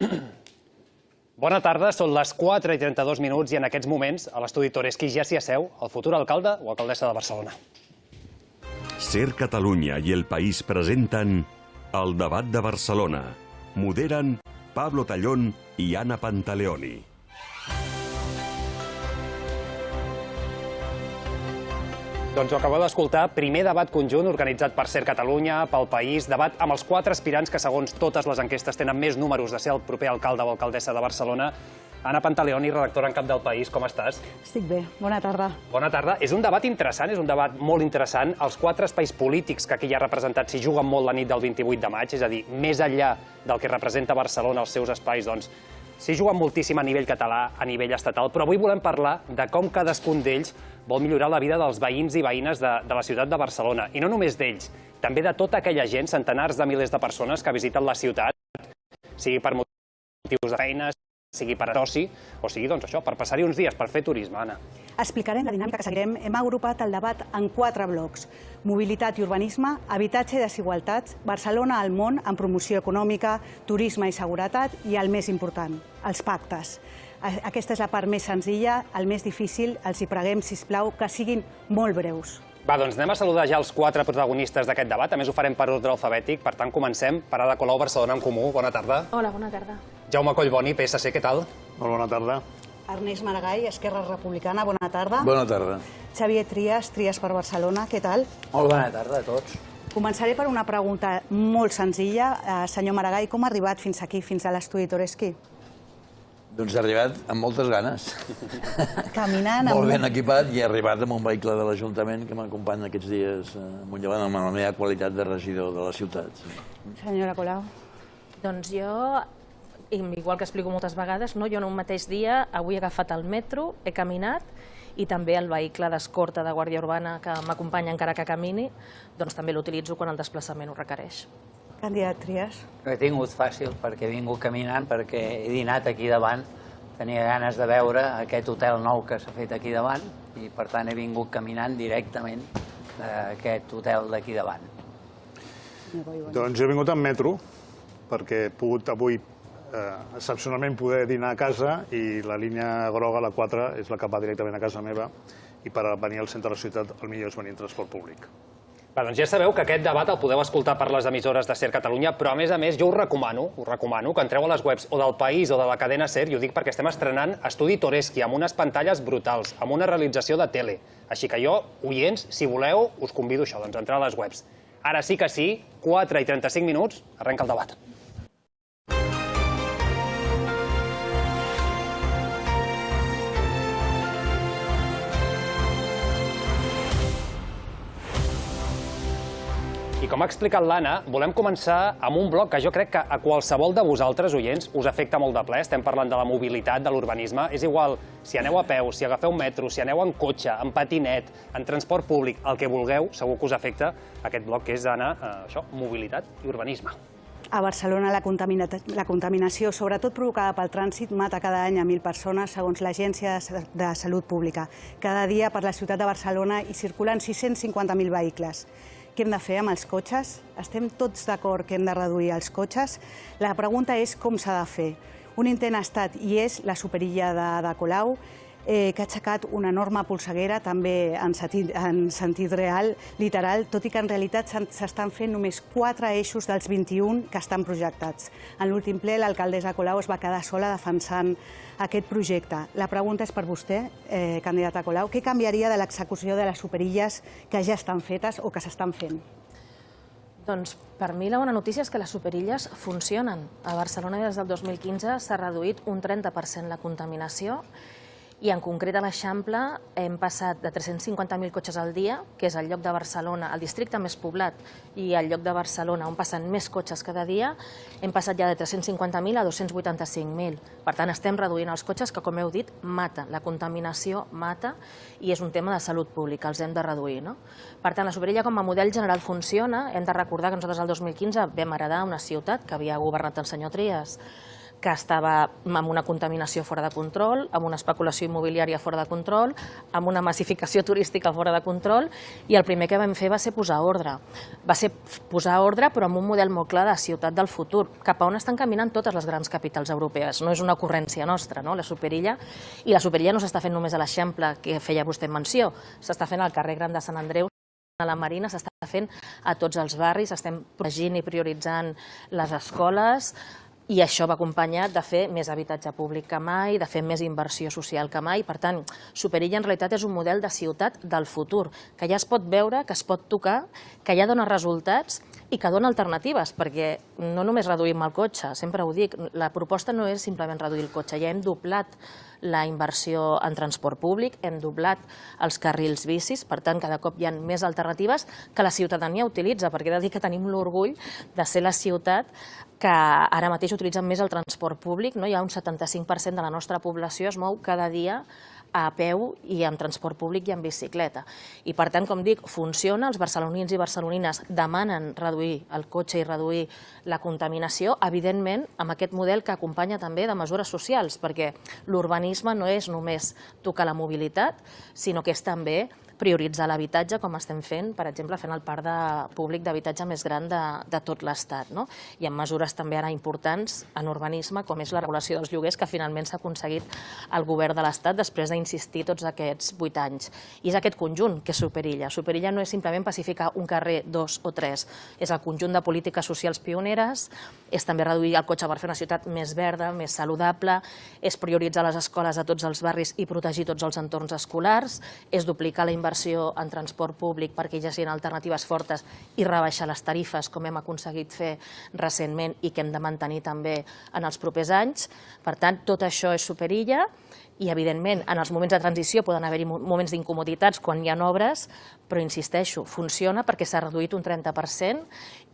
Bona tarda, són les 4:32 i en aquests moments a l'estudi Toreschi ja s'hi asseu el futur alcalde o alcaldessa de Barcelona. Ser Catalunya i El País presenten el debat de Barcelona. Moderen Pablo Tallón i Anna Pantaleoni. Doncs ho acabeu d'escoltar, primer debat conjunt organitzat per Ser Catalunya, pel País, debat amb els 4 aspirants que segons totes les enquestes tenen més números de ser el proper alcalde o alcaldessa de Barcelona. Anna Pantaleoni, redactora en cap del País, com estàs? Estic bé, bona tarda. Bona tarda. És un debat interessant, és un debat molt interessant. Els 4 espais polítics que aquí hi ha representats s'hi juguen molt la nit del 28 de maig, és a dir, més enllà del que representa Barcelona, els seus espais, doncs, s'hi juguen moltíssim a nivell català, a nivell estatal, però avui volem parlar de com cadascun d'ells vol millorar la vida dels veïns i veïnes de la ciutat de Barcelona. I no només d'ells, també de tota aquella gent, centenars de milers de persones que visiten la ciutat, sigui per motius de feina, sigui per oci, o sigui, doncs això, per passar-hi uns dies, per fer turisme, Anna. Explicarem la dinàmica que seguirem. Hem agrupat el debat en 4 blocs. Mobilitat i urbanisme, habitatge i desigualtats, Barcelona al món en promoció econòmica, turisme i seguretat i el més important, els pactes. Aquesta és la part més senzilla, el més difícil. Els hi preguem, sisplau, que siguin molt breus. Va, doncs anem a saludar ja els 4 protagonistes d'aquest debat. A més, ho farem per ordre alfabètic. Per tant, comencem. Per Ada Colau, Barcelona en Comú. Bona tarda. Hola, bona tarda. Jaume Collboni, PSC, què tal? Molt bona tarda. Ernest Maragall, Esquerra Republicana, bona tarda. Bona tarda. Xavier Trias, Trias per Barcelona, què tal? Molt bona tarda a tots. Començaré per una pregunta molt senzilla. Senyor Maragall, com ha arribat fins aquí, fins a l'estudi Toreschi? Doncs he arribat amb moltes ganes. Caminant... Molt ben equipat i he arribat amb un vehicle de l'Ajuntament que m'acompanya aquests dies Montllevant amb la meva qualitat de regidor de la ciutat. Senyora Colau. Doncs jo, igual que explico moltes vegades, jo en un mateix dia avui he agafat el metro, he caminat i també el vehicle d'escorta de Guàrdia Urbana que m'acompanya encara que camini, doncs també l'utilitzo quan el desplaçament ho requereix. Candidat Trias. Ho he tingut fàcil perquè he vingut caminant, perquè he dinat aquí davant. Tenia ganes de veure aquest hotel nou que s'ha fet aquí davant i per tant he vingut caminant directament d'aquest hotel d'aquí davant. Doncs jo he vingut en metro perquè he pogut avui excepcionalment poder dinar a casa i la línia groga, la 4, és la que va directament a casa meva i per venir al centre de la ciutat el millor és venir en transport públic. Va, doncs ja sabeu que aquest debat el podeu escoltar per les emissores de Ser Catalunya, però a més jo us recomano que entreu a les webs o del País o de la cadena Ser, i ho dic perquè estem estrenant Estudi Toreschi amb unes pantalles brutals, amb una realització de tele. Així que jo, oients, si voleu, us convido a entrar a les webs. Ara sí que sí, 4:35, arrenca el debat. I com ha explicat l'Anna, volem començar amb un bloc que jo crec que a qualsevol de vosaltres, oients, us afecta molt de ple. Estem parlant de la mobilitat, de l'urbanisme. És igual si aneu a peu, si agafeu metro, si aneu en cotxe, en patinet, en transport públic, el que vulgueu, segur que us afecta aquest bloc que és, Anna, això, mobilitat i urbanisme. A Barcelona la contaminació, sobretot provocada pel trànsit, mata cada any a 1.000 persones, segons l'Agència de Salut Pública. Cada dia per la ciutat de Barcelona hi circulen 650.000 vehicles. Què hem de fer amb els cotxes? Estem tots d'acord que hem de reduir els cotxes? La pregunta és com s'ha de fer. Un intent ha estat i és la superilla de Colau, que ha aixecat una enorme polseguera, també en sentit real, literal, tot i que en realitat s'estan fent només 4 eixos dels 21 que estan projectats. En l'últim ple, l'alcaldessa Colau es va quedar sola defensant aquest projecte. La pregunta és per vostè, candidata Colau, què canviaria de l'execució de les superilles que ja estan fetes o que s'estan fent? Doncs per mi la bona notícia és que les superilles funcionen. A Barcelona des del 2015 s'ha reduït un 30% la contaminació i en concret a l'Eixample hem passat de 350.000 cotxes al dia, que és el lloc de Barcelona, el districte més poblat, i el lloc de Barcelona on passen més cotxes cada dia, hem passat ja de 350.000 a 285.000. Per tant, estem reduint els cotxes que, com heu dit, mata. La contaminació mata i és un tema de salut pública, els hem de reduir. Per tant, la superilla com a model general funciona. Hem de recordar que nosaltres el 2015 vam heredar una ciutat que havia governat el senyor Trias, que estava amb una contaminació fora de control, amb una especulació immobiliària fora de control, amb una massificació turística fora de control, i el primer que vam fer va ser posar ordre. Va ser posar ordre, però amb un model molt clar de ciutat del futur, cap a on estan caminant totes les grans capitals europees. No és una ocurrència nostra, la Superilla, i la Superilla no s'està fent només a l'Eixample, que feia vostè menció, s'està fent al carrer Gran de Sant Andreu, a la Marina, s'està fent a tots els barris, estem protegint i prioritzant les escoles, i això va acompanyat de fer més habitatge públic que mai, de fer més inversió social que mai. Per tant, Superilla en realitat és un model de ciutat del futur, que ja es pot veure, que es pot tocar, que ja dona resultats i que dona alternatives, perquè no només reduïm el cotxe, sempre ho dic, la proposta no és simplement reduir el cotxe, ja hem doblat la inversió en transport públic, hem doblat els carrils bicis, per tant, cada cop hi ha més alternatives que la ciutadania utilitza, perquè he de dir que tenim l'orgull de ser la ciutat que ara mateix utilitzen més el transport públic. Hi ha un 75% de la nostra població es mou cada dia a peu i amb transport públic i amb bicicleta. I per tant, com dic, funciona, els barcelonins i barcelonines demanen reduir el cotxe i reduir la contaminació, evidentment amb aquest model que acompanya també de mesures socials, perquè l'urbanisme no és només tocar la mobilitat, sinó que és també prioritzar l'habitatge, com estem fent, per exemple, fent el parc públic d'habitatge més gran de tot l'Estat. Hi ha mesures també ara importants en urbanisme, com és la regulació dels lloguers, que finalment s'ha aconseguit al govern de l'Estat després d'insistir tots aquests 8 anys. I és aquest conjunt que és Superilla. Superilla no és simplement pacificar un carrer, 2 o 3, és el conjunt de polítiques socials pioneres, és també reduir el cotxe per fer una ciutat més verda, més saludable, és prioritzar les escoles a tots els barris i protegir tots els entorns escolars, és duplicar la inversió en transport públic perquè hi hagin alternatives fortes i rebaixar les tarifes, com hem aconseguit fer recentment i que hem de mantenir també en els propers anys. Per tant, tot això és Superilla i, evidentment, en els moments de transició poden haver-hi moments d'incomoditats quan hi ha obres, però, insisteixo, funciona perquè s'ha reduït un 30%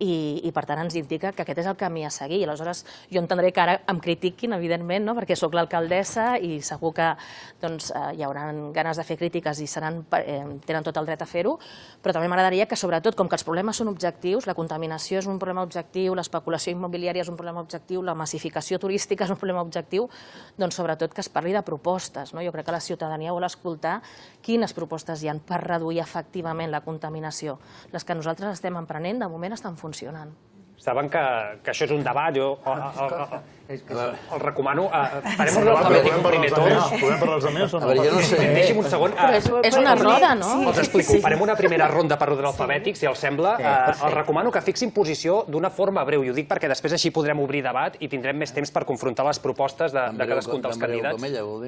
i, per tant, ens indica que aquest és el camí a seguir. Aleshores, jo entendré que ara em critiquin, evidentment, perquè sóc l'alcaldessa i segur que hi haurà ganes de fer crítiques i tenen tot el dret a fer-ho, però també m'agradaria que, sobretot, com que els problemes són objectius, la contaminació és un problema objectiu, l'especulació immobiliària és un problema objectiu, la massificació turística és un problema objectiu, doncs, sobretot, que es parli de propostes. Jo crec que la ciutadania vol escoltar quines propostes hi ha per reduir efectivament la contaminació. Les que nosaltres estem emprenent, de moment, estan funcionant. Saben que això és un debat, jo el recomano. Farem un alfabètic un primer torn. Podem parlar els altres o no? A veure, jo no sé. Deixi'm un segon. És una roda, no? Els explico. Farem una primera ronda per ordre alfabètic, si els sembla. Els recomano que fixin posició d'una forma breu, i ho dic perquè després així podrem obrir debat i tindrem més temps per confrontar les propostes de cadascun dels candidats.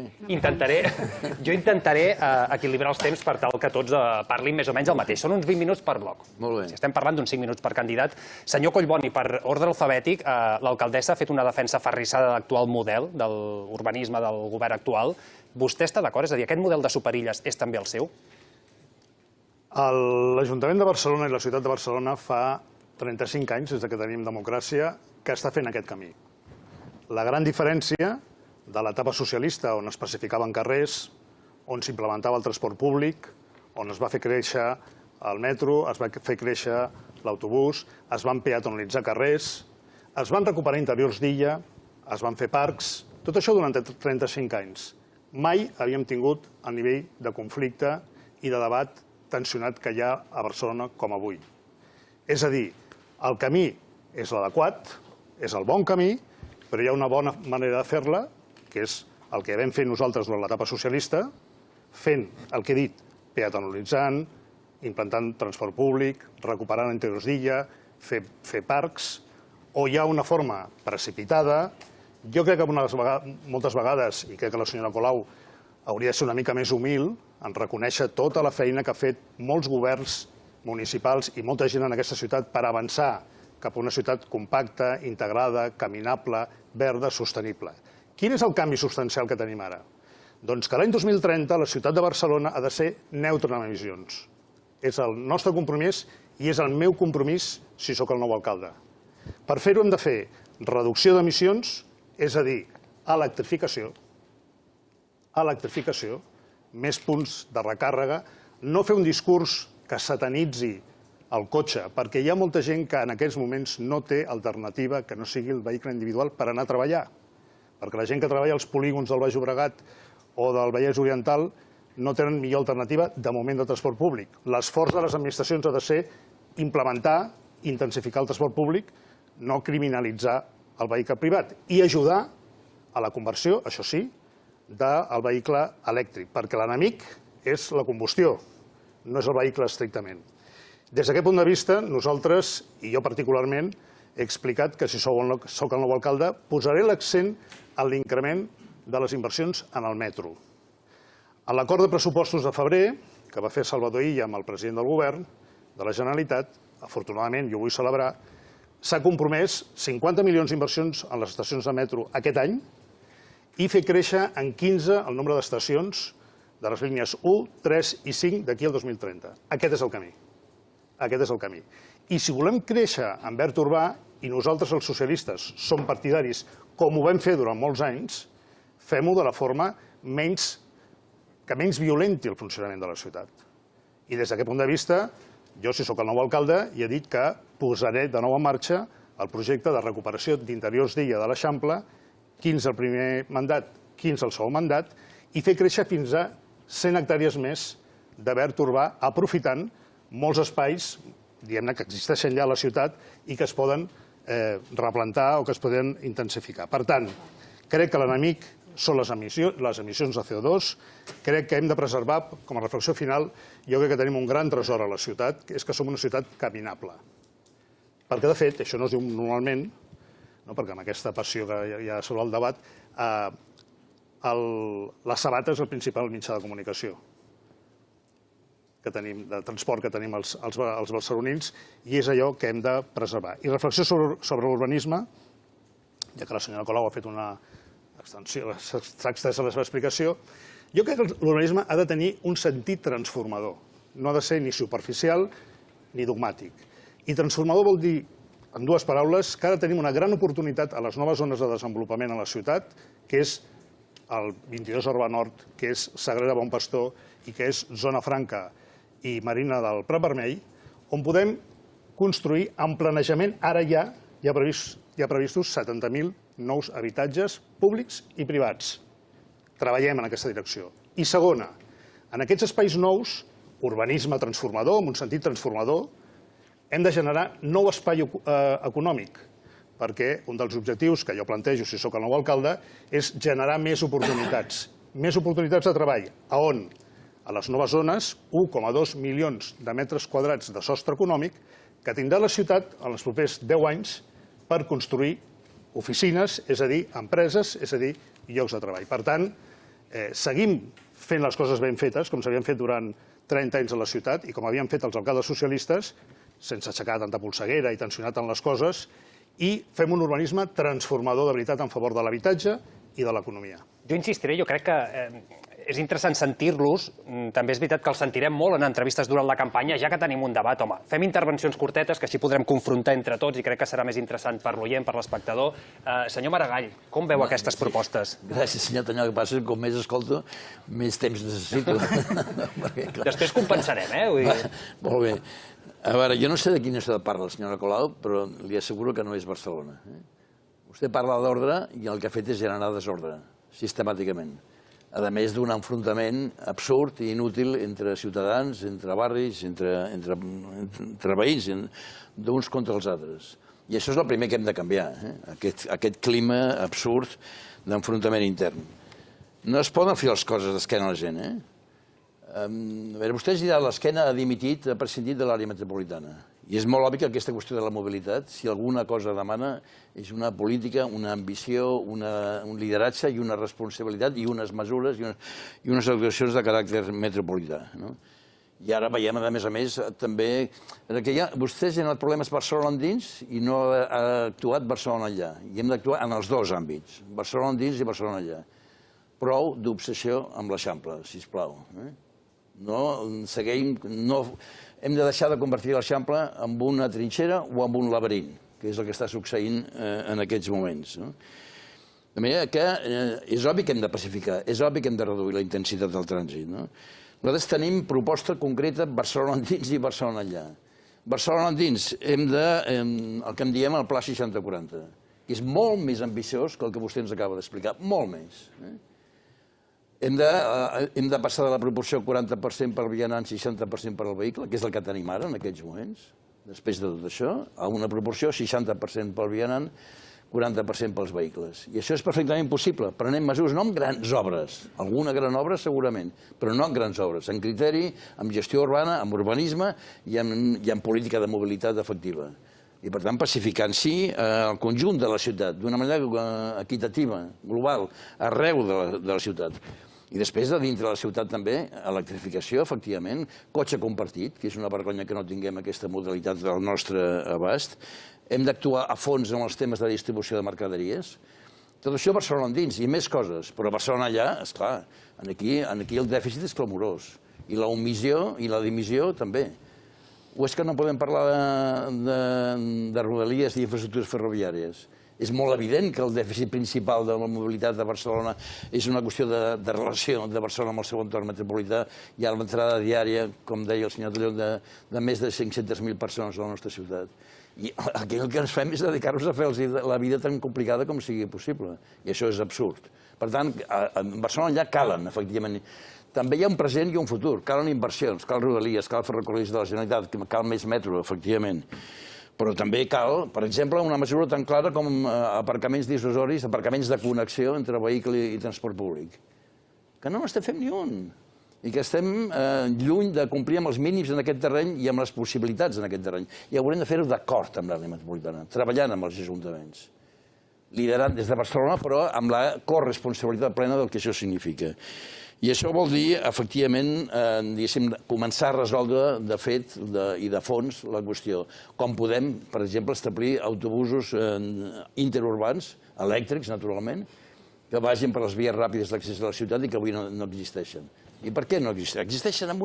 Jo intentaré equilibrar els temps per tal que tots parlin més o menys el mateix. Són uns 20 minuts per bloc. Molt bé. Si estem parlant d'uns 5 minuts per candidat. Senyor Collboni, per ordre alfabètic, l'alcaldessa ha fet una defensa aferrissada de l'actual model, de l'urbanisme del govern actual. Vostè està d'acord? És a dir, aquest model de Superilles és també el seu? L'Ajuntament de Barcelona i la ciutat de Barcelona fa 35 anys, des que tenim democràcia, que està fent aquest camí. La gran diferència de l'etapa socialista, on es pacificaven carrers, on s'implementava el transport públic, on es va fer créixer el metro, es va fer créixer l'autobús, es van peatonalitzar carrers, es van recuperar interiors d'illa, es van fer parcs, tot això durant 35 anys. Mai havíem tingut el nivell de conflicte i de debat tensionat que hi ha a Barcelona com avui. És a dir, el camí és l'adequat, és el bon camí, però hi ha una bona manera de fer-la, que és el que vam fer nosaltres durant l'etapa socialista, fent el que he dit, peatonalitzant, implantant transport públic, recuperant interiors d'illa, fer parcs, o hi ha una forma precipitada. Jo crec que moltes vegades, i crec que la senyora Colau hauria de ser una mica més humil en reconèixer tota la feina que ha fet molts governs municipals i molta gent en aquesta ciutat per avançar cap a una ciutat compacta, integrada, caminable, verda, sostenible. Quin és el canvi substancial que tenim ara? Doncs que l'any 2030 la ciutat de Barcelona ha de ser neutra en emissions. És el nostre compromís i és el meu compromís si sóc el nou alcalde. Per fer-ho hem de fer reducció d'emissions, és a dir, electrificació, més punts de recàrrega, no fer un discurs que satanitzi el cotxe, perquè hi ha molta gent que en aquests moments no té alternativa que no sigui el vehicle individual per anar a treballar. perquè la gent que treballa als polígons del Baix Llobregat o del Vallès Oriental no tenen millor alternativa de moment de transport públic. L'esforç de les administracions ha de ser implementar, intensificar el transport públic, no criminalitzar el vehicle privat i ajudar a la conversió, això sí, del vehicle elèctric, perquè l'enemic és la combustió, no és el vehicle estrictament. Des d'aquest punt de vista, nosaltres, i jo particularment, he explicat que si soc el nou alcalde, posaré l'accent en l'increment de les inversions en el metro. En l'acord de pressupostos de febrer, que va fer Salvador Illa amb el president del govern de la Generalitat, afortunadament, jo vull celebrar, s'ha compromès 50 milions d'inversions en les estacions de metro aquest any i fer créixer en 15 el nombre d'estacions de les línies 1, 3 i 5 d'aquí al 2030. Aquest és el camí. Aquest és el camí. I si volem créixer en verd urbà, i nosaltres els socialistes som partidaris, com ho vam fer durant molts anys, fem-ho de la forma que menys violenti el funcionament de la ciutat. I des d'aquest punt de vista, jo, si sóc el nou alcalde, ja he dit que posaré de nou en marxa el projecte de recuperació d'interiors d'illa de l'Eixample, 15 el primer mandat, 15 el segon mandat, i fer créixer fins a 100 hectàrees més de verd urbà, aprofitant molts espais, diguem-ne, que existeixen ja a la ciutat i que es poden replantar o que es poden intensificar. Per tant, crec que l'enemic són les emissions de CO2, crec que hem de preservar, com a reflexió final, jo crec que tenim un gran tresor a la ciutat, que és que som una ciutat caminable. Perquè, de fet, això no es diu normalment, perquè amb aquesta passió que hi ha sobre el debat, la sabata és el principal mitjà de comunicació de transport que tenim els barcelonins i és allò que hem de preservar. I reflexió sobre l'urbanisme, ja que la senyora Colau ha fet una extensió, s'ha extès a la seva explicació, jo crec que l'urbanisme ha de tenir un sentit transformador. No ha de ser ni superficial ni dogmàtic. I transformador vol dir, en dues paraules, que ara tenim una gran oportunitat a les noves zones de desenvolupament a la ciutat, que és el 22 Orba Nord, que és Sagrera Bon Pastor i que és Zona Franca i Marina del Prat Vermell, on podem construir amb planejament, ara ja hi ha previstos 70.000 nous habitatges públics i privats. Treballem en aquesta direcció. I segona, en aquests espais nous, urbanisme transformador, amb un sentit transformador, hem de generar nou espai econòmic, perquè un dels objectius que jo plantejo si sóc el nou alcalde és generar més oportunitats de treball. A on? A les noves zones, 1,2 milions de metres quadrats de sostre econòmic que tindrà la ciutat en els propers 10 anys per construir oficines, és a dir, empreses, és a dir, llocs de treball. Per tant, seguim fent les coses ben fetes, com s'havien fet durant 30 anys a la ciutat i com havien fet els alcaldes socialistes, sense aixecar tanta polseguera i tensionar tant les coses, i fem un urbanisme transformador de veritat en favor de l'habitatge i de l'economia. Jo insistiré, jo crec que és interessant sentir-los, també és veritat que els sentirem molt en entrevistes durant la campanya, ja que tenim un debat, home, fem intervencions curtetes que així podrem confrontar entre tots i crec que serà més interessant per l'oient, per l'espectador. Senyor Maragall, com veu aquestes propostes? Gràcies, senyor Tanyà, el que passa és que com més escolto, més temps necessito. Després compensarem, Molt bé. A veure, jo no sé de quina ciutat parla la senyora Colau, però li asseguro que no és Barcelona. Vostè parla d'ordre i el que ha fet és generar desordre, sistemàticament. A més d'un enfrontament absurd i inútil entre ciutadans, entre barris, entre veïns, d'uns contra els altres. I això és el primer que hem de canviar, aquest clima absurd d'enfrontament intern. No es poden fer les coses d'esquena a la gent. A veure, vostè ha girat l'esquena, ha dimitit, ha prescindit de l'àrea metropolitana. I és molt obvi que aquesta qüestió de la mobilitat, si alguna cosa demana, és una política, una ambició, un lideratge i una responsabilitat i unes mesures i unes actuacions de caràcter metropolità. I ara veiem, a més, també que vostè ha generat problemes Barcelona endins i no ha actuat Barcelona enllà. I hem d'actuar en els dos àmbits, Barcelona endins i Barcelona enllà. Prou d'obsessió amb l'Eixample, sisplau. Hem de deixar de convertir l'Eixample en una trinxera o en un laberint, que és el que està succeint en aquests moments. De manera que és obvi que hem de pacificar, és obvi que hem de reduir la intensitat del trànsit. Nosaltres tenim proposta concreta Barcelona endins i Barcelona enllà. Barcelona endins, el que en diem el Pla 60-40. que és molt més ambiciós que el que vostè ens acaba d'explicar, molt més. Hem de passar de la proporció 40% per vianant, 60% per al vehicle, que és el que tenim ara en aquests moments, després de tot això, a una proporció 60% pel vianant, 40% pels vehicles. I això és perfectament possible. Prenem mesures, no amb grans obres, alguna gran obra segurament, però no amb grans obres, en criteri, amb gestió urbana, amb urbanisme i amb política de mobilitat efectiva. I, per tant, pacificant-s'hi el conjunt de la ciutat, d'una manera equitativa, global, arreu de la ciutat. I després, de dintre de la ciutat també, electrificació, efectivament, cotxe compartit, que és una vergonya que no tinguem aquesta modalitat del nostre abast. Hem d'actuar a fons en els temes de distribució de mercaderies. Tot això a Barcelona endins, i més coses, però a Barcelona allà, esclar, aquí el dèficit és clamorós, i l'omissió i la dimissió també. O és que no podem parlar de rodalies i infraestructures ferroviàries? És molt evident que el dèficit principal de la mobilitat de Barcelona és una qüestió de relació de Barcelona amb el seu entorn metropolità. Hi ha l'entrada diària, com deia el senyor Tallón, de més de 500.000 persones a la nostra ciutat. I aquí el que ens fem és dedicar-nos a fer la vida tan complicada com sigui possible. I això és absurd. Per tant, a Barcelona ja calen, efectivament. També hi ha un present i un futur. Calen inversions, cal rodalies, cal ferrocarrils de la Generalitat, cal més metro, efectivament. Però també cal, per exemple, una mesura tan clara com aparcaments dissuasoris, aparcaments de connexió entre vehicle i transport públic. Que no n'estem fent ni un. I que estem lluny de complir amb els mínims en aquest terreny i amb les possibilitats en aquest terreny. I haurem de fer-ho d'acord amb l'àrea metropolitana, treballant amb els ajuntaments. Liderant des de Barcelona, però amb la corresponsabilitat plena del que això significa. I això vol dir, efectivament, començar a resoldre de fet i de fons la qüestió. Com podem, per exemple, establir autobusos interurbans, elèctrics, naturalment, que vagin per les vies ràpides d'accés a la ciutat i que avui no existeixen. I per què no existeixen? Existeixen amb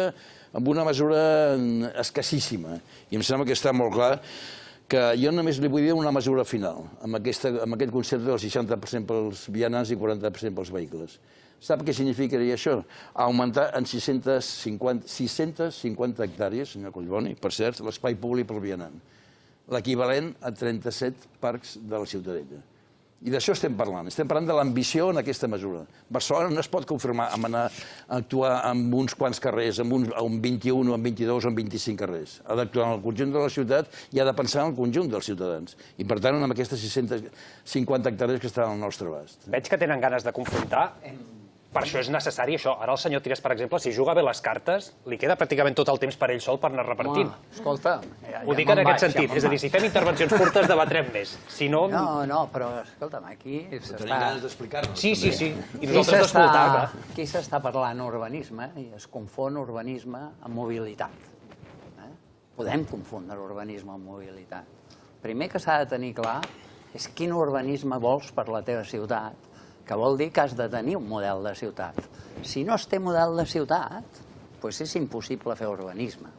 una mesura escassíssima. I em sembla que està molt clar que jo només li vull dir una mesura final, amb aquest concepte del 60% pels vianants i 40% pels vehicles. Sap què significaria això? Augmentar en 650 hectàrees, senyor Collboni, per cert, l'espai públic pel vianant. L'equivalent a 37 parcs de la Ciutadella. I d'això estem parlant. Estem parlant de l'ambició en aquesta mesura. Barcelona no es pot conformar amb anar a actuar en uns quants carrers, en 21, en 22 o en 25 carrers. Ha d'actuar en el conjunt de la ciutat i ha de pensar en el conjunt dels ciutadans. I, per tant, en aquestes 650 hectàrees que estan al nostre abast. Veig que tenen ganes de confrontar. Per això és necessari això. Ara el senyor Tires, per exemple, si juga bé les cartes, li queda pràcticament tot el temps per ell sol per anar repartint. Escolta... Ho dic en aquest sentit. És a dir, si fem intervencions curtes, debatrem més. Si no... No, però, escolta'm, aquí s'està... Tenim ganes d'explicar-nos. Sí. I nosaltres d'escoltar, clar. Aquí s'està parlant urbanisme i es confon urbanisme amb mobilitat. Podem confondre urbanisme amb mobilitat. Primer que s'ha de tenir clar és quin urbanisme vols per la teva ciutat, que vol dir que has de tenir un model de ciutat. Si no es té model de ciutat, doncs és impossible fer urbanisme.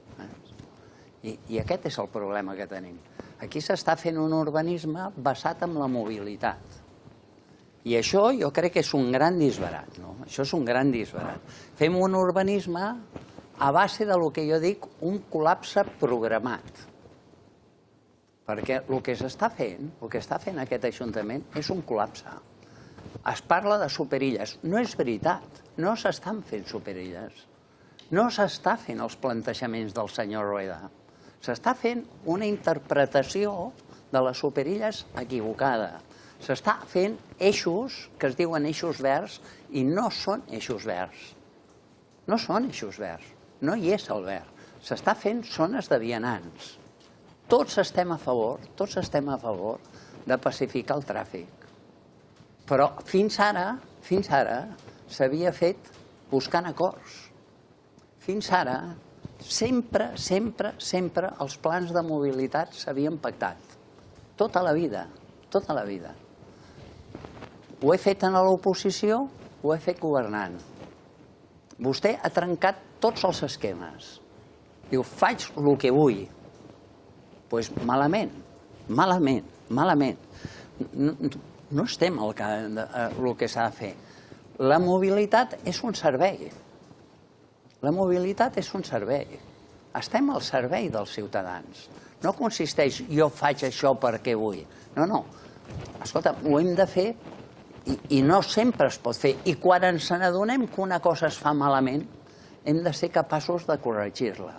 I aquest és el problema que tenim. Aquí s'està fent un urbanisme basat en la mobilitat. I això jo crec que és un gran disbarat. Això és un gran disbarat. Fem un urbanisme a base del que jo dic un col·lapse programat. Perquè el que s'està fent, el que està fent aquest Ajuntament és un col·lapse. Es parla de superilles. No és veritat. No s'estan fent superilles. No s'està fent els plantejaments del senyor Rueda. S'està fent una interpretació de les superilles equivocada. S'està fent eixos que es diuen eixos verds i no són eixos verds. No són eixos verds. No hi és el verd. S'està fent zones de vianants. Tots estem a favor de pacificar el tràfic. Però fins ara s'havia fet buscant acords. Fins ara, sempre els plans de mobilitat s'havien pactat. Tota la vida. Ho he fet en l'oposició, ho he fet governant. Vostè ha trencat tots els esquemes. Diu, faig el que vull. Doncs malament. No estem al que s'ha de fer. La mobilitat és un servei. Estem al servei dels ciutadans. no consisteix jo faig això perquè vull. No. Escolta, ho hem de fer i no sempre es pot fer. I quan ens n'adonem que una cosa es fa malament, hem de ser capaços de corregir-la.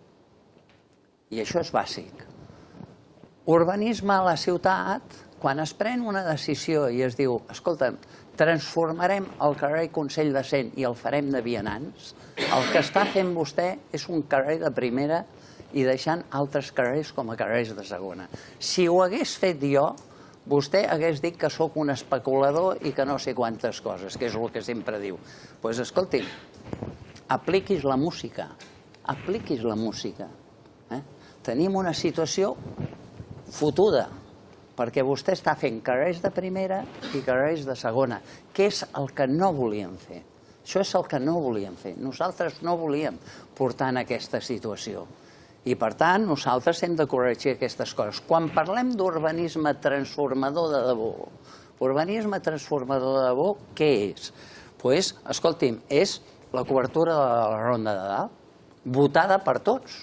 I això és bàsic. Urbanisme a la ciutat, quan es pren una decisió i es diu, escolta, transformarem el carrer Consell de Cent i el farem de vianants, el que està fent vostè és un carrer de primera i deixant altres carrers com a carrers de segona. Si ho hagués fet jo, vostè hagués dit que sóc un especulador i que no sé quantes coses, que és el que sempre diu. Doncs escolti, apliquis la música, apliquis la música. Tenim una situació fotuda, perquè vostè està fent carrers de primera i carrers de segona, que és el que no volíem fer. Això és el que no volíem fer. Nosaltres no volíem portar en aquesta situació. I, per tant, nosaltres hem de corregir aquestes coses. Quan parlem d'urbanisme transformador de debò, urbanisme transformador de debò, què és? Doncs, escolti'm, és la cobertura de la Ronda de Dalt, votada per tots.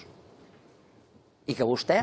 I que vostè,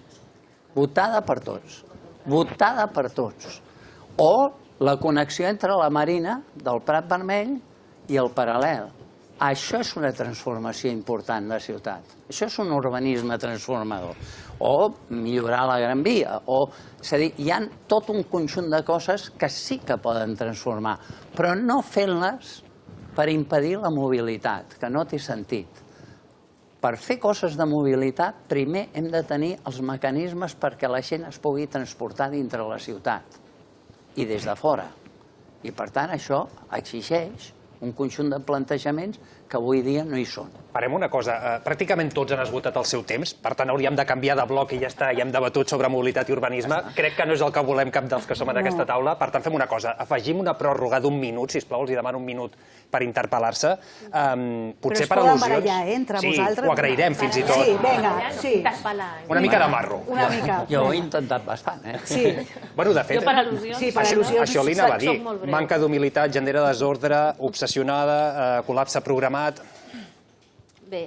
votada per tots. Votada per tots. O la connexió entre la Marina del Prat Vermell i el Paral·lel. Això és una transformació important de la ciutat. Això és un urbanisme transformador. O millorar la Gran Via. És a dir, hi ha tot un conjunt de coses que sí que poden transformar, però no fent-les per impedir la mobilitat, que no té sentit. Per fer coses de mobilitat, primer hem de tenir els mecanismes perquè la gent es pugui transportar dintre la ciutat i des de fora. I, per tant, això exigeix un conjunt de plantejaments que avui dia no hi són. Farem una cosa, pràcticament tots han esgotat el seu temps, per tant hauríem de canviar de bloc i ja està, ja hem debatut sobre mobilitat i urbanisme. Crec que no és el que volem cap dels que som en aquesta taula, per tant fem una cosa, afegim una pròrroga d'1 minut, sisplau, els demano 1 minut per interpel·lar-se. Potser per al·lusions... Però es poden barallar entre vosaltres? Sí, ho agrairem fins i tot. Sí, vinga, sí. Una mica de marro. Una mica. Jo ho he intentat bastant, Sí. Bueno, de fet... Jo per al·lusions... Sí, per al·lusions... Això li anava a dir. Manca d'humilitat, genera desordre, obsessionada, col·lapse programat... Bé,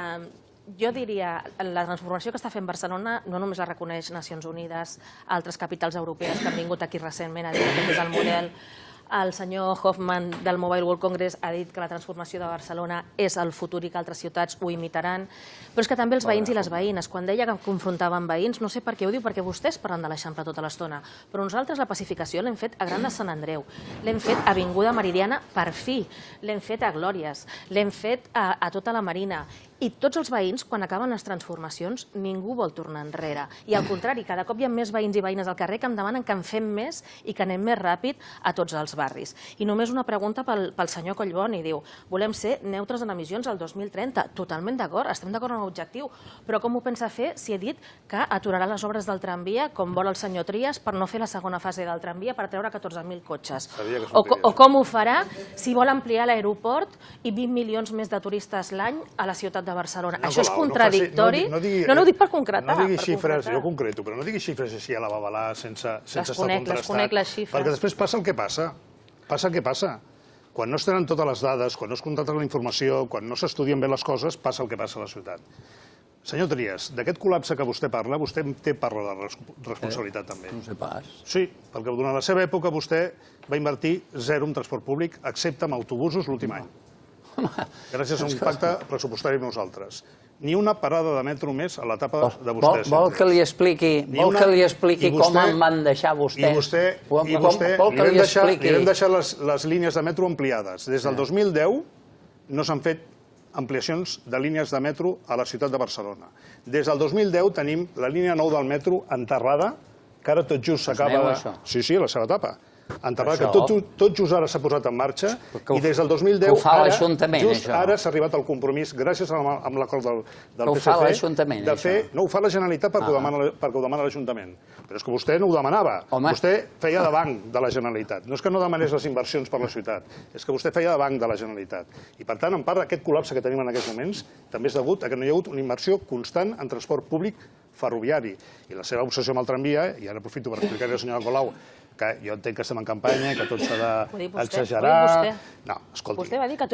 jo diria, la transformació que està fent Barcelona no només la reconeix Nacions Unides, altres capitals europees que han vingut aquí recentment a dir que és el model. El senyor Hoffman del Mobile World Congress ha dit que la transformació de Barcelona és el futur i que altres ciutats ho imitaran. Però és que també els veïns i les veïnes, quan deia que confrontaven veïns, no sé per què ho diu, perquè vostès parlen de l'Eixample tota l'estona, però nosaltres la pacificació l'hem fet a Gran de Sant Andreu, l'hem fet a Avinguda Meridiana per fi, l'hem fet a Glòries, l'hem fet a tota la Marina. I tots els veïns, quan acaben les transformacions, ningú vol tornar enrere. I al contrari, cada cop hi ha més veïns i veïnes al carrer que em demanen que en fem més i que anem més ràpid a tots els barris. I només una pregunta pel senyor Collboni. Diu, volem ser neutres en emissions al 2030. Totalment d'acord, estem d'acord en l'objectiu. Però com ho pensa fer si he dit que aturarà les obres del tramvia, com vol el senyor Trias, per no fer la segona fase del tramvia per treure 14.000 cotxes? O com ho farà si vol ampliar l'aeroport i 20 milions més de turistes l'any a la ciutat de Barcelona. Això és contradictori? No ho dic per concretar. No digui xifres, jo concreto, però no digui xifres així a la babalà sense estar contrastat. Les conec, les xifres. Perquè després passa el que passa. Passa el que passa. Quan no es tenen totes les dades, quan no es contracta la informació, quan no s'estudien bé les coses, passa el que passa a la ciutat. Senyor Trias, d'aquest col·lapse que vostè parla, vostè té part de responsabilitat també. No sé pas. Sí, perquè durant la seva època vostè va invertir 0 en transport públic, excepte en autobusos l'últim any. Gràcies a un pacte pressupostari amb nosaltres. Ni una parada de metro més a l'etapa de vostès. Vol que li expliqui com em van deixar vostès? I vostè li vam deixar les línies de metro ampliades. Des del 2010 no s'han fet ampliacions de línies de metro a la ciutat de Barcelona. Des del 2010 tenim la línia 9 del metro enterrada, que ara tot just s'acaba... Sí, la seva etapa. Enterrada, que tot just ara s'ha posat en marxa i des del 2010 just ara s'ha arribat al compromís, gràcies a l'acord del PSC, de fer... No ho fa la Generalitat perquè ho demana l'Ajuntament. Però és que vostè no ho demanava. Vostè feia de banc de la Generalitat. No és que no demanés les inversions per la ciutat, és que vostè feia de banc de la Generalitat. I per tant, en part, aquest col·lapse que tenim en aquests moments també és degut a que no hi ha hagut una inversió constant en transport públic ferroviari. I la seva obsessió amb el tramvia, i ara aprofito per explicar-li a la senyora Colau, que jo entenc que estem en campanya, que tot s'ha d'exagerar... No, escolti,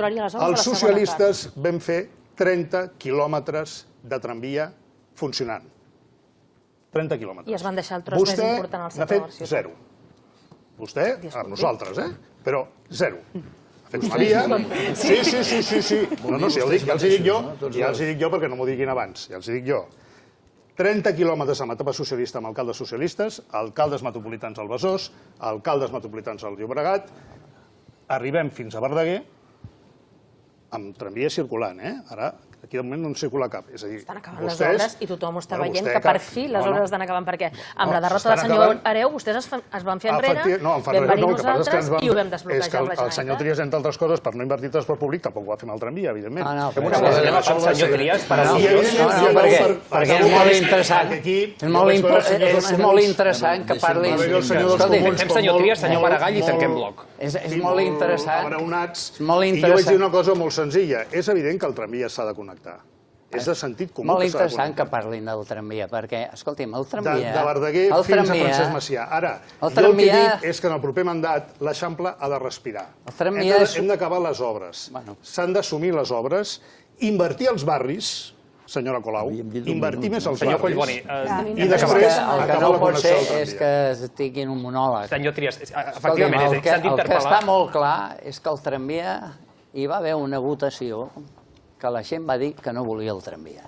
els socialistes vam fer 30 quilòmetres de tramvia funcionant. 30 quilòmetres. I es van deixar el tros més important al centre de la ciutat. Vostè n'ha fet 0. Vostè, amb nosaltres, però 0. Ha fet una via... Sí. No, ja els hi dic jo perquè no m'ho diguin abans, ja els hi dic jo. 30 quilòmetres amb etapa socialista amb alcaldes socialistes, alcaldes metropolitans al Besòs, alcaldes metropolitans al Llobregat, arribem fins a Verdaguer amb tramvia circulant, Ara, aquí de moment no en circula cap. És a dir, estan acabant les obres i tothom està veient que per fi les obres estan acabant, perquè amb la derrota del senyor Hereu vostès es van fer enrere, vam venir nosaltres i ho vam desbloquejar amb la Generalitat. El senyor Trias, entre altres coses, per no invertir en transport públic, tampoc ho va fer amb el tramvia, evidentment. Senyor Trias, perquè és molt interessant. És molt interessant que parli... Fem senyor Trias, senyor Maragall i tanquem bloc. És molt interessant. I jo vaig dir una cosa molt senzilla. És evident que el tramvia s'ha de connectar. És de sentit comú molt que s'ha de interessant que connectar. parlin del tramvia, perquè, escolti'm, el tramvia... De Verdaguer fins a Francesc Macià. Ara, jo el que dic és que en el proper mandat l'Eixample ha de respirar. Hem d'acabar les obres. S'han d'assumir les obres, invertir als barris, senyora Colau, invertir més als barris. I després el que no pot ser és que estigui en un monòleg. Senyor Trias, efectivament, s'han d'interpel·lar. El que està molt clar és que el tramvia hi va haver una votació que la gent va dir que no volia el tramvia.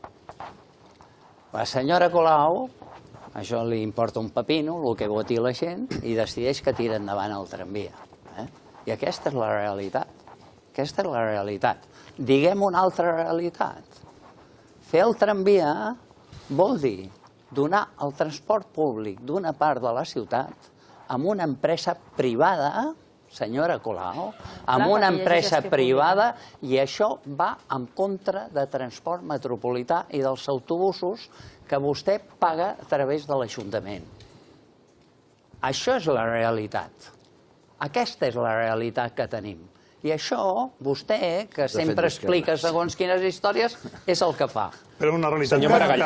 La senyora Colau, això li importa un pepino, el que voti la gent, i decideix que tira endavant el tramvia. I aquesta és la realitat. Aquesta és la realitat. Diguem una altra realitat. Fer el tramvia vol dir donar el transport públic d'una part de la ciutat a una empresa privada, senyora Colau, amb una empresa privada, i això va en contra de transport metropolità i dels autobusos que vostè paga a través de l'Ajuntament. Això és la realitat. Aquesta és la realitat que tenim. I això, vostè, que sempre explica segons quines històries, és el que fa. Però una realitat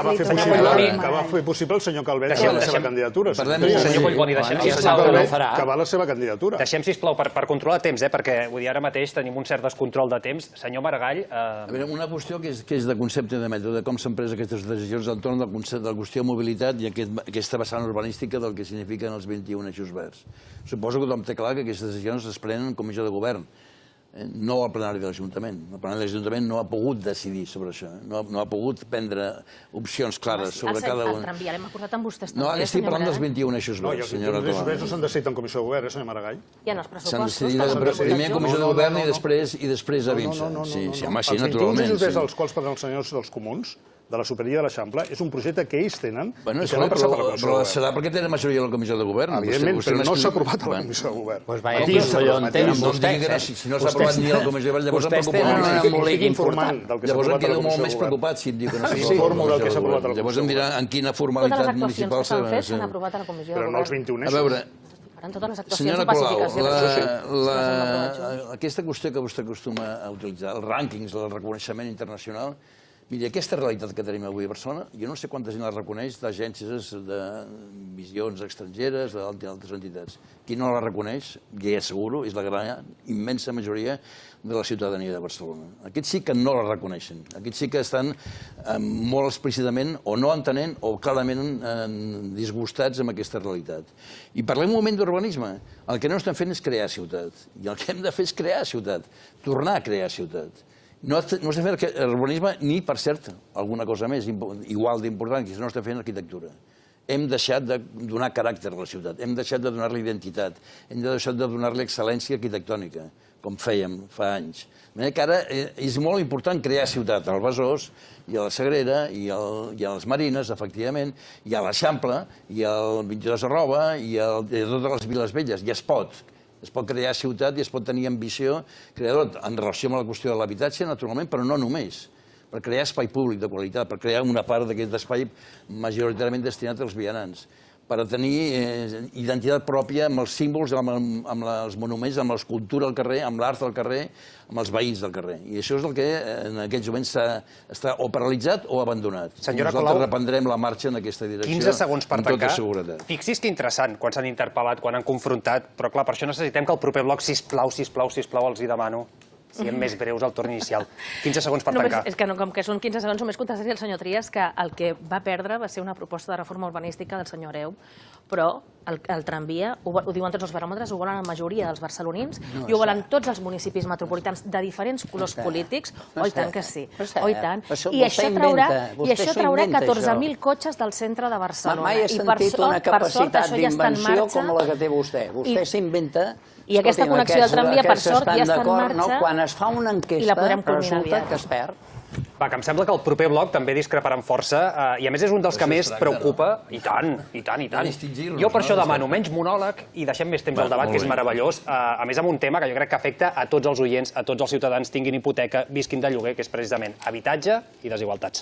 que va fer possible el senyor Calvet que va la seva candidatura. Senyor Collboni, que va la seva candidatura. Deixem, sisplau, per controlar temps, perquè ara mateix tenim un cert descontrol de temps. Senyor Maragall... Una qüestió que és de concepte de mètode, de com s'han pres aquestes decisions entorn de la qüestió de mobilitat i aquesta vessant urbanística del que signifiquen els 21 eixos verds. Suposo que tothom té clar que aquestes decisions es prenen en comissió de govern, no al plenari de l'Ajuntament. El plenari de l'Ajuntament no ha pogut decidir sobre això, no ha pogut prendre opcions clares sobre cada un. El tramvia l'hem acordat amb vostès també, No, estic parlant dels 21 eixos verds, senyora Colau. Els 21 eixos verds no s'han decidit en comissió de govern, senyor Maragall? I en els s'han pressupostos... decidit primer en comissió de govern i després a Vinça. Sí, home, sí, naturalment. Els 21 eixos verds als quals parlen els senyors dels comuns, de la superia de l'Eixample, és un projecte que ells tenen i que van passar per la comissió de govern. Serà perquè tenen majoria a la comissió de govern. Evidentment, però no s'ha aprovat a la comissió de govern. Doncs vaya collon tenen vostès. Si no s'ha aprovat ni a la comissió de govern, llavors em preocupa. Estic informant del que s'ha Llavors em aprovat a quedo la molt comissió més de govern. preocupat si em diu que no s'ha Informo del que s'ha aprovat a la Llavors comissió em de dirà govern. en quina Totes les formalitat actuacions municipal que s'han fet s'han aprovat a la comissió de Però govern. no els 21 A eixos. veure, Totes les actuacions senyora de pacificació. Colau, aquesta qüestió que vostè acostuma a utilitzar, els rànquings del reconeixement internacional, miri, aquesta realitat que tenim avui a Barcelona, jo no sé quanta gent la reconeix d'agències de visions estrangeres, d'altres entitats. Qui no la reconeix, ja asseguro, és la gran, immensa majoria de la ciutadania de Barcelona. Aquests sí que no la reconeixen. Aquests sí que estan molt explícitament o no entenent o clarament disgustats amb aquesta realitat. I parlem un moment d'urbanisme. El que no estem fent és crear ciutat. I el que hem de fer és crear ciutat, tornar a crear ciutat. No estem fent urbanisme ni, per cert, alguna cosa més igual d'important, que no estem fent arquitectura. Hem deixat de donar caràcter a la ciutat, hem deixat de donar-li identitat, hem deixat de donar-li excel·lència arquitectònica, com fèiem fa anys. De manera que ara és molt important crear ciutat al Besòs, i a la Sagrera, i a les Marines, efectivament, i a l'Eixample, i al 22 i a totes les viles velles, i es pot. Es pot crear ciutat i es pot tenir ambició creadora en relació amb la qüestió de l'habitatge, naturalment, però no només. Per crear espai públic de qualitat, per crear una part d'aquest espai majoritàriament destinat als vianants, per tenir identitat pròpia amb els símbols, amb els monuments, amb l'escultura al carrer, amb l'art al carrer, amb els veïns del carrer. I això és el que en aquests moments està o paralitzat o abandonat. Senyora Colau, nosaltres reprendrem la marxa en aquesta direcció 15 segons per tancar. Fixi's que interessant, quan s'han interpel·lat, quan han confrontat, però clar, per això necessitem que el proper bloc, sisplau, els hi demano, siguem més breus al torn inicial. 15 segons per Només, tancar. és que com que són 15 segons, només contestaria el senyor Trias que el que va perdre va ser una proposta de reforma urbanística del senyor Hereu, però el tramvia, ho diuen tots els baròmetres, ho volen la majoria dels barcelonins i ho volen tots els municipis metropolitans de diferents colors polítics. Oi tant que sí, oi tant. I això traurà 14.000 cotxes del centre de Barcelona. Mai he sentit una capacitat d'invenció com la que té vostè. Vostè s'inventa... I aquesta connexió del tramvia, per sort, ja està en marxa. Quan es fa una enquesta, resulta que es perd. Va, que em sembla que el proper bloc també discreparan força, i a més és un dels que més preocupa. I tant, i tant, i tant. Jo per això demano menys monòleg i deixem més temps al debat, que és meravellós. A més, amb un tema que jo crec que afecta a tots els oients, a tots els ciutadans, tinguin hipoteca, visquin de lloguer, que és precisament habitatge i desigualtats.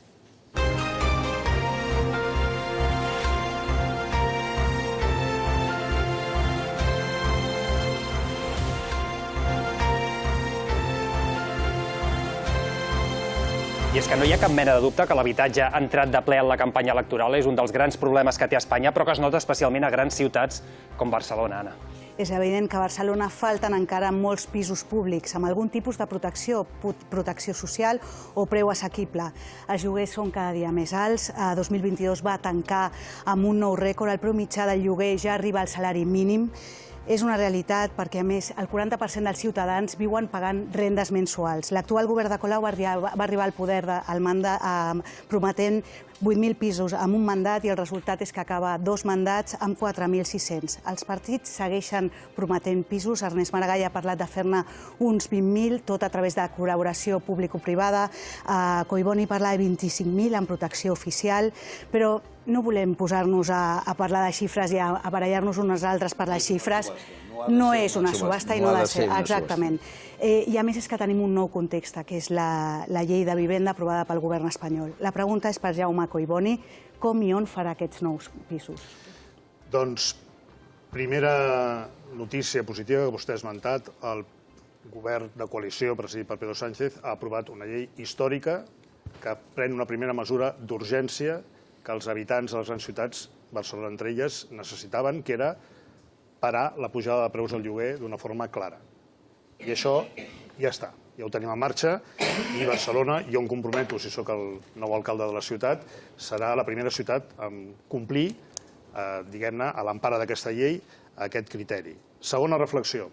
I és que no hi ha cap mena de dubte que l'habitatge ha entrat de ple en la campanya electoral. És un dels grans problemes que té Espanya, però que es nota especialment a grans ciutats com Barcelona, Anna. És evident que a Barcelona falten encara molts pisos públics amb algun tipus de protecció social o preu assequible. Els lloguers són cada dia més alts. 2022 va tancar amb un nou rècord. El preu mitjà del lloguer ja arriba al salari mínim. És una realitat perquè, a més, el 40% dels ciutadans viuen pagant rendes mensuals. L'actual govern de Colau va arribar al poder prometent 8.000 pisos amb un mandat i el resultat és que acaba 2 mandats amb 4.600. Els partits segueixen prometent pisos. Ernest Maragall ha parlat de fer-ne uns 20.000, tot a través de col·laboració público-privada. Collboni parla de 25.000 en protecció oficial, però no volem posar-nos a parlar de xifres i a barallar-nos uns altres per les xifres. No és una subhasta i no ha de ser. Exactament. I a més és que tenim un nou context, que és la llei de vivenda aprovada pel govern espanyol. La pregunta és per Jaume Collboni, com i on farà aquests nous pisos? Doncs, primera notícia positiva que vostè ha esmentat, el govern de coalició presidit per Pedro Sánchez ha aprovat una llei històrica que pren una primera mesura d'urgència que els habitants de les grans ciutats, Barcelona entre elles, necessitaven, que era parar la pujada de preus del lloguer d'una forma clara. I això ja està, ja ho tenim en marxa, i Barcelona, jo em comprometo, si sóc el nou alcalde de la ciutat, serà la primera ciutat a complir, diguem-ne, a l'empara d'aquesta llei, aquest criteri. Segona reflexió.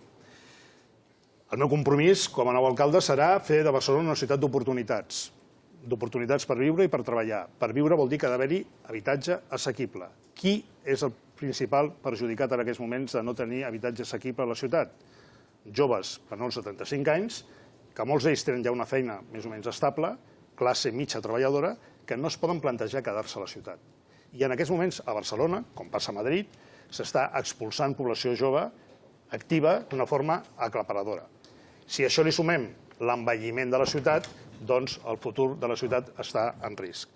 El meu compromís com a nou alcalde serà fer de Barcelona una ciutat d'oportunitats. D'oportunitats per viure i per treballar. Per viure vol dir que ha d'haver-hi habitatge assequible. Qui és el principal perjudicat en aquests moments de no tenir habitatge assequible a la ciutat? Joves menors de 35 anys, que molts d'ells tenen ja una feina més o menys estable, classe mitja treballadora, que no es poden plantejar quedar-se a la ciutat. I en aquests moments a Barcelona, com passa a Madrid, s'està expulsant població jove activa d'una forma aclaparadora. Si a això li sumem l'envelliment de la ciutat, doncs el futur de la ciutat està en risc.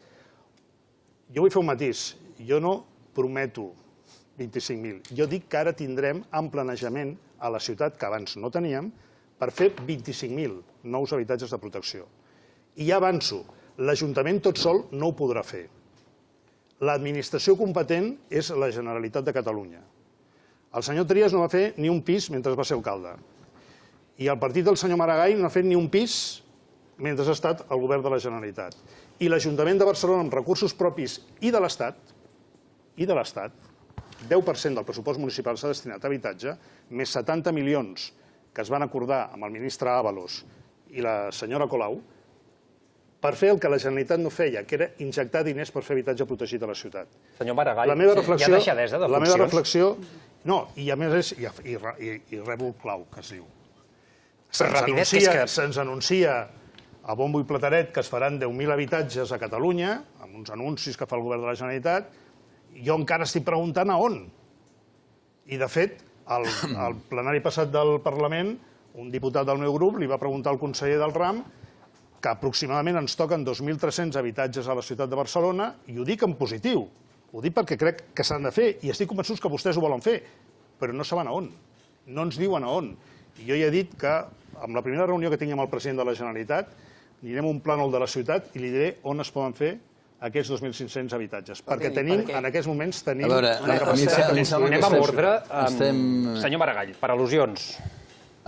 Jo vull fer un matís. Jo no prometo 25.000. Jo dic que ara tindrem en planejament a la ciutat, que abans no teníem, per fer 25.000 nous habitatges de protecció. I ja avanço, l'Ajuntament tot sol no ho podrà fer. L'administració competent és la Generalitat de Catalunya. El senyor Trias no va fer ni un pis mentre va ser alcalde. I el partit del senyor Maragall no ha fet ni un pis mentre ha estat al govern de la Generalitat. I l'Ajuntament de Barcelona, amb recursos propis i de l'Estat, 10% del pressupost municipal s'ha destinat a habitatge, més 70 milions que es van acordar amb el ministre Ábalos i la senyora Colau, per fer el que la Generalitat no feia, que era injectar diners per fer habitatge protegit a la ciutat. Senyor Maragall, hi ha deixadesa de funcions? La meva reflexió... No, i a més i rèbol clau, que es diu. Se'ns anuncia a bombo i plateret que es faran 10.000 habitatges a Catalunya, amb uns anuncis que fa el govern de la Generalitat. Jo encara estic preguntant a on. I, de fet, al plenari passat del Parlament, un diputat del meu grup li va preguntar al conseller del RAM que aproximadament ens toquen 2.300 habitatges a la ciutat de Barcelona, i ho dic en positiu. Ho dic perquè crec que s'han de fer, i estic convençut que vostès ho volen fer, però no saben a on. No ens diuen a on. I jo ja he dit que, amb la primera reunió que tingui amb el president de la Generalitat, anirem a un plànol de la ciutat i li diré on es poden fer aquests 2.500 habitatges. Perquè tenim, en aquests moments, tenim la capacitat... Anem amb ordre. Senyor Maragall, per al·lusions.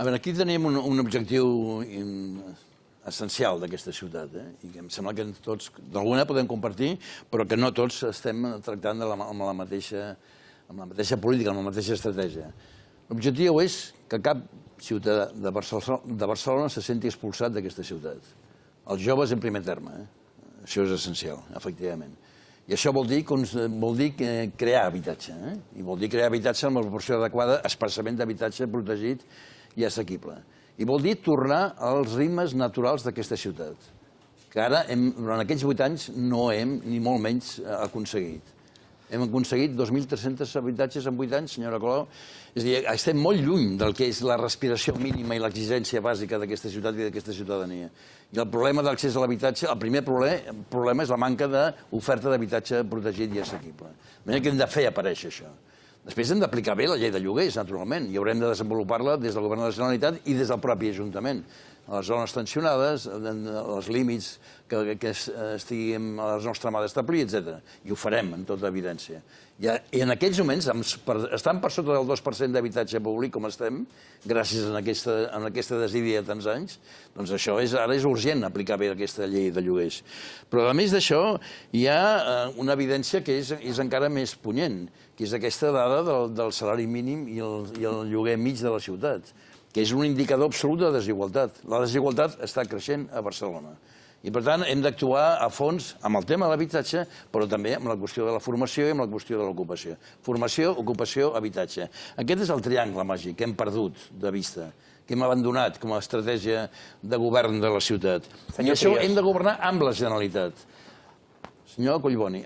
A veure, aquí tenim un objectiu essencial d'aquesta ciutat, i que em sembla que tots, d'alguna podem compartir, però que no tots estem tractant amb la mateixa política, amb la mateixa estratègia. L'objectiu és que cap ciutadà de Barcelona se senti expulsat d'aquesta ciutat. Els joves en primer terme, això és essencial, efectivament. I això vol dir crear habitatge, i vol dir crear habitatge amb la proporció adequada, expressament d'habitatge protegit i assequible. I vol dir tornar als ritmes naturals d'aquesta ciutat, que ara, durant aquests 8 anys, no hem, ni molt menys, aconseguit. Hem aconseguit 2.300 habitatges en 8 anys, senyora Colau. És a dir, estem molt lluny del que és la respiració mínima i l'exigència bàsica d'aquesta ciutat i d'aquesta ciutadania. I el problema de l'accés a l'habitatge, el primer problema és la manca d'oferta d'habitatge protegit i assequible. De manera que hem de fer aparèixer això. Després hem d'aplicar bé la llei de lloguers, naturalment, i haurem de desenvolupar-la des del Govern de la Generalitat i des del propi Ajuntament. A les zones tensionades, als límits que estiguin a la nostra mà d'establir, etc. I ho farem, amb tota evidència. I en aquests moments, estant per sota del 2% d'habitatge públic, com estem, gràcies a aquesta desídia de tants anys, doncs això ara és urgent aplicar bé aquesta llei de lloguers. Però a més d'això, hi ha una evidència que és encara més punyent, que és aquesta dada del salari mínim i el lloguer mig de la ciutat, que és un indicador absolut de desigualtat. La desigualtat està creixent a Barcelona. I, per tant, hem d'actuar a fons amb el tema de l'habitatge, però també amb la qüestió de la formació i amb la qüestió de l'ocupació. Formació, ocupació, habitatge. Aquest és el triangle màgic que hem perdut de vista, que hem abandonat com a estratègia de govern de la ciutat. I això hem de governar amb la Generalitat. Senyor Collboni,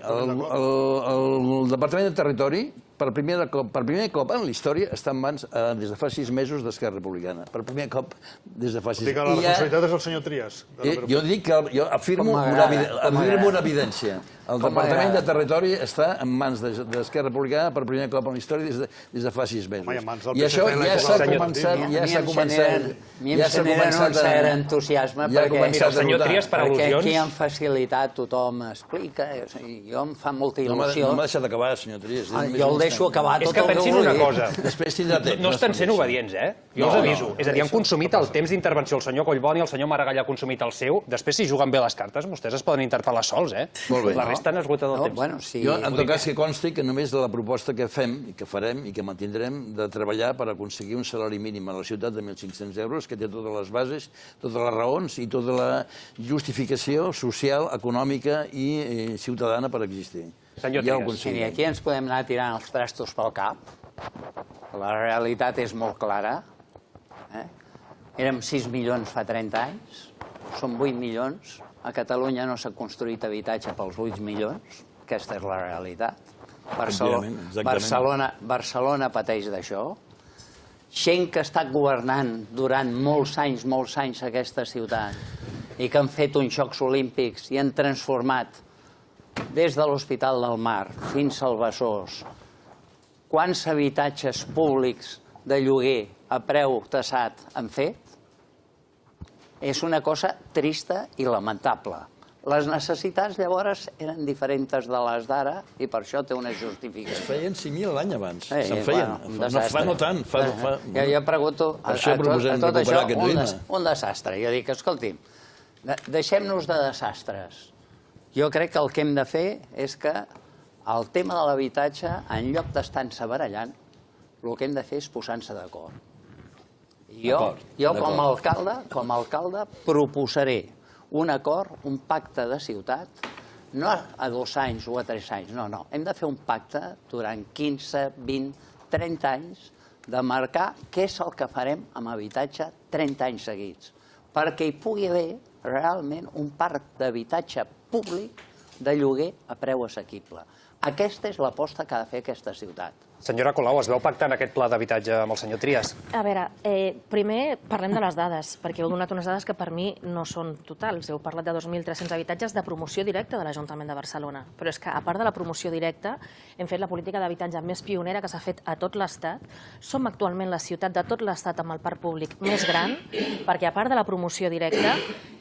el Departament de Territori, per primer cop en la història, està en mans des de fa 6 mesos d'Esquerra Republicana. Per primer cop des de fa 6 mesos. La responsabilitat és el senyor Trias. Jo dic que jo afirmo una evidència. El Departament de Territori està en mans d'Esquerra Republicana per primer cop en la història des de fa 6 mesos. I això ja s'ha començat... A mi em genera un cert entusiasme perquè aquí en facilitat tothom explica. Jo em fa molta il·lusió. No m'ha deixat acabar, senyor Trias. Jo el deixo acabar tot el que vulgui. És que pensin una cosa. Després tindrà temps. No estan sent obedients, Jo us aviso. És a dir, han consumit el temps d'intervenció. El senyor Collboni i el senyor Maragall ha consumit el seu. Després, si juguen bé les cartes, vostès es poden interpel·lar sols, Molt bé. La resta han esgotat el temps. Jo, en tot cas, que consti que només de la proposta que fem, i que farem, i que mantindrem, de treballar per aconseguir un salari mínim a la ciutat de 1.500 euros, que té totes les bases, totes les raons i tota la justificació social, econòmica i ciutadana per existir. I aquí ens podem anar tirant els trastos pel cap. La realitat és molt clara. Érem 6 milions fa 30 anys, som 8 milions. A Catalunya no s'ha construït habitatge pels 8 milions. Aquesta és la realitat. Barcelona pateix d'això. Gent que ha estat governant durant molts anys aquesta ciutat i que han fet uns Jocs Olímpics i han transformat des de l'Hospital del Mar fins al Besòs, quants habitatges públics de lloguer a preu tassat han fet? És una cosa trista i lamentable. Les necessitats llavors eren diferents de les d'ara i per això té una justificació. Es feien 5.000 l'any abans. Se'n feien. Fa no tant. Jo pregunto a tot això un desastre. Jo dic, escolti'm, deixem-nos de desastres. Jo crec que el que hem de fer és que el tema de l'habitatge, en lloc d'estar-se barallant, el que hem de fer és posar-se d'acord. Jo com a alcalde, proposaré un acord, un pacte de ciutat, no a 2 anys o a 3 anys, no. Hem de fer un pacte durant 15, 20, 30 anys de marcar què és el que farem amb habitatge 30 anys seguits, perquè hi pugui haver realment un parc d'habitatge públic de lloguer a preu assequible. Aquesta és l'aposta que ha de fer aquesta ciutat. Senyora Colau, es veu pactant aquest pla d'habitatge amb el senyor Trias? A veure, primer parlem de les dades, perquè heu donat unes dades que per mi no són totals. Heu parlat de 2.300 habitatges de promoció directa de l'Ajuntament de Barcelona. Però és que, a part de la promoció directa, hem fet la política d'habitatge més pionera que s'ha fet a tot l'Estat. Som actualment la ciutat de tot l'Estat amb el parc públic més gran, perquè a part de la promoció directa,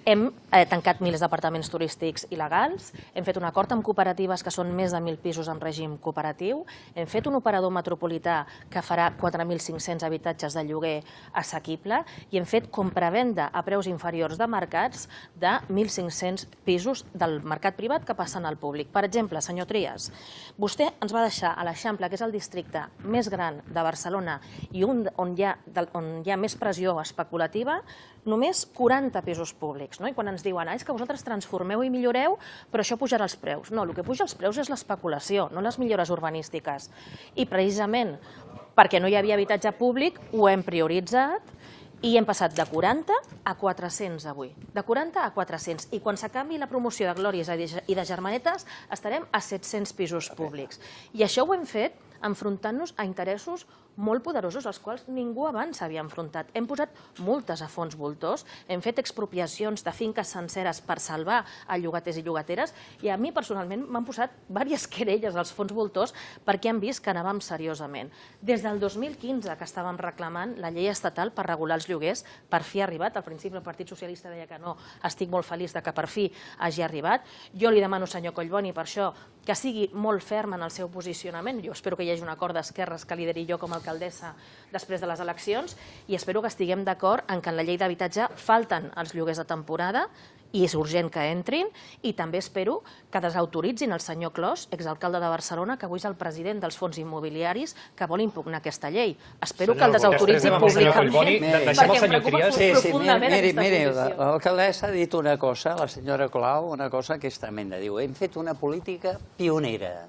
Hem tancat milers d'apartaments turístics il·legals, hem fet un acord amb cooperatives que són més de 1.000 pisos en règim cooperatiu, hem fet un operador metropolità que farà 4.500 habitatges de lloguer assequible i hem fet compravenda a preus inferiors de mercats de 1.500 pisos del mercat privat que passen al públic. Per exemple, senyor Trias, vostè ens va deixar a l'Eixample, que és el districte més gran de Barcelona i on hi ha més pressió especulativa, només 40 pisos públics. I quan ens diuen és que vosaltres transformeu i milloreu, però això pujarà els preus. No, el que puja els preus és l'especulació, no les millores urbanístiques. I precisament perquè no hi havia habitatge públic, ho hem prioritzat i hem passat de 40 a 400 avui. De 40 a 400. I quan s'acabi la promoció de Glòries i de Germanetes estarem a 700 pisos públics. I això ho hem fet enfrontant-nos a interessos molt poderosos als quals ningú abans s'havia enfrontat. Hem posat multes a fons voltors, hem fet expropiacions de finques senceres per salvar a llogaters i llogateres i a mi personalment m'han posat diverses querelles als fons voltors perquè han vist que anàvem seriosament. Des del 2015 que estàvem reclamant la llei estatal per regular els lloguers, per fi ha arribat. Al principi el Partit Socialista deia que no, estic molt feliç que per fi hagi arribat. Jo li demano, senyor Collboni, per això que sigui molt ferm en el seu posicionament. Jo espero que hi hagi un acord d'esquerres que lideri jo com a alcaldessa després de les eleccions i espero que estiguem d'acord en que en la llei d'habitatge falten els lloguers de temporada i és urgent que entrin i també espero que desautoritzin el senyor Clos, exalcalde de Barcelona, que avui és el president dels fons immobiliaris que vol impugnar aquesta llei. Espero que el desautoritzin públicament perquè em preocupa profundament aquesta posició. L'alcaldessa ha dit una cosa, la senyora Colau, una cosa que és tremenda. Diu, hem fet una política pionera.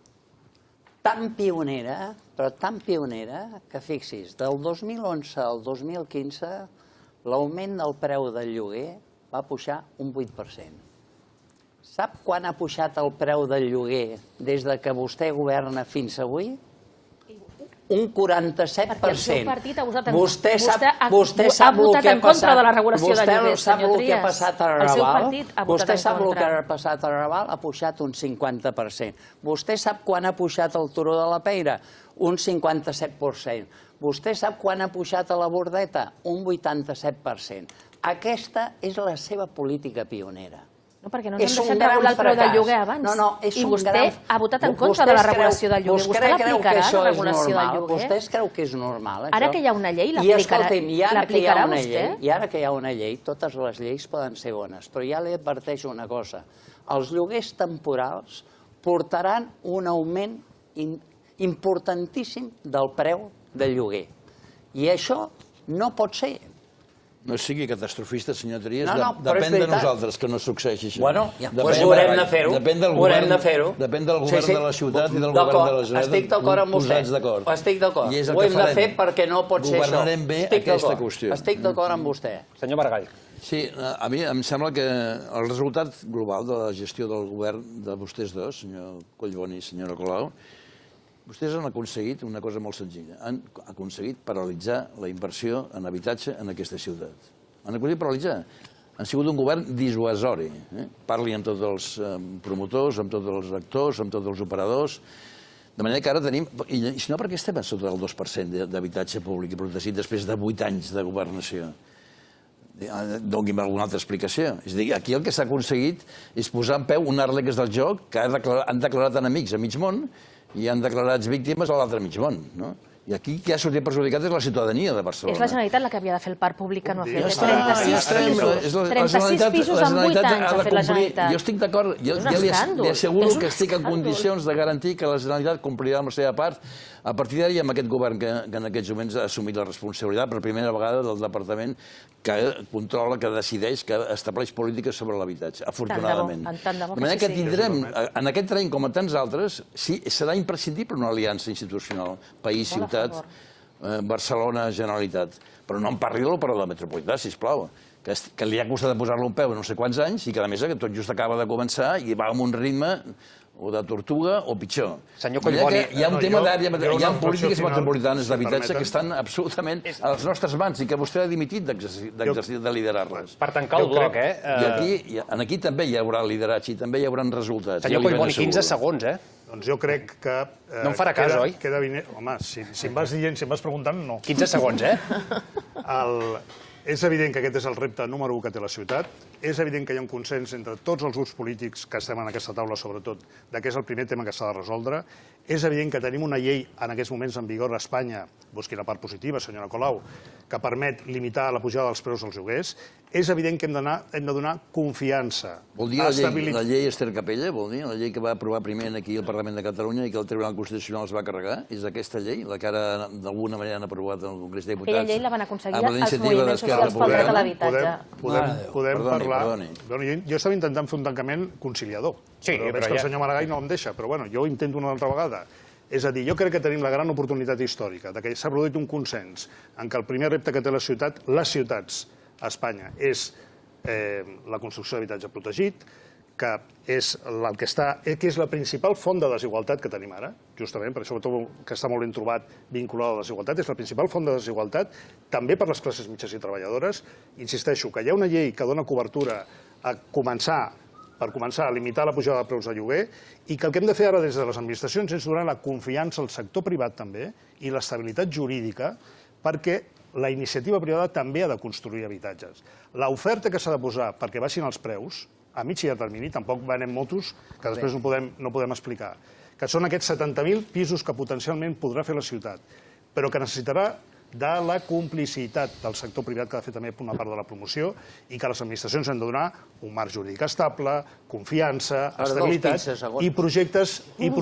Tan pionera, però tan pionera, que fixis, del 2011 al 2015 l'augment del preu del lloguer va pujar un 8%. Sap quan ha pujat el preu del lloguer des que vostè governa fins avui? Un 47%. Perquè el seu partit ha votat en contra de la regulació de lloguers, Vostè sap senyor Trias. el que ha passat a Raval? Vostè sap el que ha passat a Raval? Ha pujat un 50%. Vostè sap quan ha pujat el Turó de la Peira? Un 57%. Vostè sap quan ha pujat a la Bordeta? Un 87%. Aquesta és la seva política pionera. No, perquè no ens han deixat regular el preu del lloguer abans. I vostè ha votat en contra de la regulació del lloguer. Vostè l'aplicarà, la regulació del lloguer? Vostè es creu que és normal, això? Ara que hi ha una llei, l'aplicarà vostè? I ara que hi ha una llei, totes les lleis poden ser bones, però ja li adverteixo una cosa. Els lloguers temporals portaran un augment importantíssim del preu del lloguer. I això no pot ser. No sigui catastrofista, senyor Trias. Depèn de nosaltres que no succeeixi això. Bueno, doncs haurem de fer-ho. Depèn del govern de la ciutat i del govern de la Generalitat. Estic d'acord amb vostè. Estic d'acord. Ho hem de fer perquè no pot ser això. Governarem bé aquesta qüestió. Estic d'acord amb vostè. Senyor Maragall. Sí, a mi em sembla que el resultat global de la gestió del govern de vostès dos, senyor Collboni i senyora Colau, vostès han aconseguit una cosa molt senzilla. Han aconseguit paralitzar la inversió en habitatge en aquesta ciutat. Han aconseguit paralitzar. Han sigut un govern dissuasori. Parli amb tots els promotors, amb tots els actors, amb tots els operadors. De manera que ara tenim... I si no, per què estem a sota del 2% d'habitatge públic i protegit després de 8 anys de governació? Doni'm alguna altra explicació. És a dir, aquí el que s'ha aconseguit és posar en peu unes regles del joc que han declarat enemics a mig món i han declarat víctimes a l'altre mig món. I aquí qui ha sortit perjudicat és la ciutadania de Barcelona. És la Generalitat la que havia de fer el parc públic que no ha fet. 36 pisos en 8 anys ha fet la Generalitat. Jo estic d'acord, jo li asseguro que estic en condicions de garantir que la Generalitat complirà amb la seva part a partir d'ara i amb aquest govern que en aquests moments ha assumit la responsabilitat per primera vegada del departament que controla, que decideix, que estableix polítiques sobre l'habitatge, afortunadament. De manera que tindrem, en aquest terreny com en tants altres, serà imprescindible una aliança institucional, país, ciutat, Barcelona, Generalitat. Però no em parli de l'operador metropolità, sisplau, que li ha costat posar-lo un peu no sé quants anys i que, a més, tot just acaba de començar i va amb un ritme o de tortuga o pitjor. Senyor Collboni, hi ha un tema d'àrea, hi ha polítiques metropolitanes d'habitatge que estan absolutament a les nostres mans i que vostè ha dimitit de liderar-les. Per tancar el bloc, I aquí també hi haurà lideratge i també hi haurà resultats. Senyor Collboni, 15 segons, Doncs jo crec que... No em farà cas, oi? Home, si em vas dient, si em vas preguntant, no. 15 segons, És evident que aquest és el repte número 1 que té la ciutat. és evident que hi ha un consens entre tots els grups polítics que estem en aquesta taula, sobretot, que és el primer tema que s'ha de resoldre. És evident que tenim una llei en aquests moments en vigor a Espanya, busqui la part positiva, senyora Colau, que permet limitar la pujada dels preus dels lloguers. És evident que hem de donar confiança. Vol dir la llei Ester Capella? Vol dir la llei que va aprovar primer aquí al Parlament de Catalunya i que el Tribunal Constitucional es va carregar? És aquesta llei, la que ara d'alguna manera han aprovat el Congrés dels Diputats? Aquella llei la van aconseguir els moviments socials pel dret a l'habitatge. Podem parlar... Jo estava intentant fer un tancament conciliador, però veig que el senyor Maragall no em deixa, però bueno, jo ho intento una altra vegada. És a dir, jo crec que tenim la gran oportunitat històrica de que s'ha produït un consens en què el primer repte que té les ciutats a Espanya és la construcció d'habitatge protegit, que és la principal font de desigualtat que tenim ara, justament, per això que està molt ben trobat vinculada a la desigualtat, és la principal font de desigualtat, també per les classes mitjanes i treballadores. Insisteixo, que hi ha una llei que dona cobertura a començar a limitar la pujada de preus de lloguer i que el que hem de fer ara des de les administracions és donar la confiança al sector privat també i l'estabilitat jurídica perquè la iniciativa privada també ha de construir habitatges. L'oferta que s'ha de posar perquè baixin els preus, a mig i a termini, tampoc venem motos que després no podem explicar, que són aquests 70.000 pisos que potencialment podrà fer la ciutat, però que necessitarà de la complicitat del sector privat, que ha de fer també una part de la promoció, i que les administracions han de donar un marc jurídic estable, confiança, estabilitat i projectes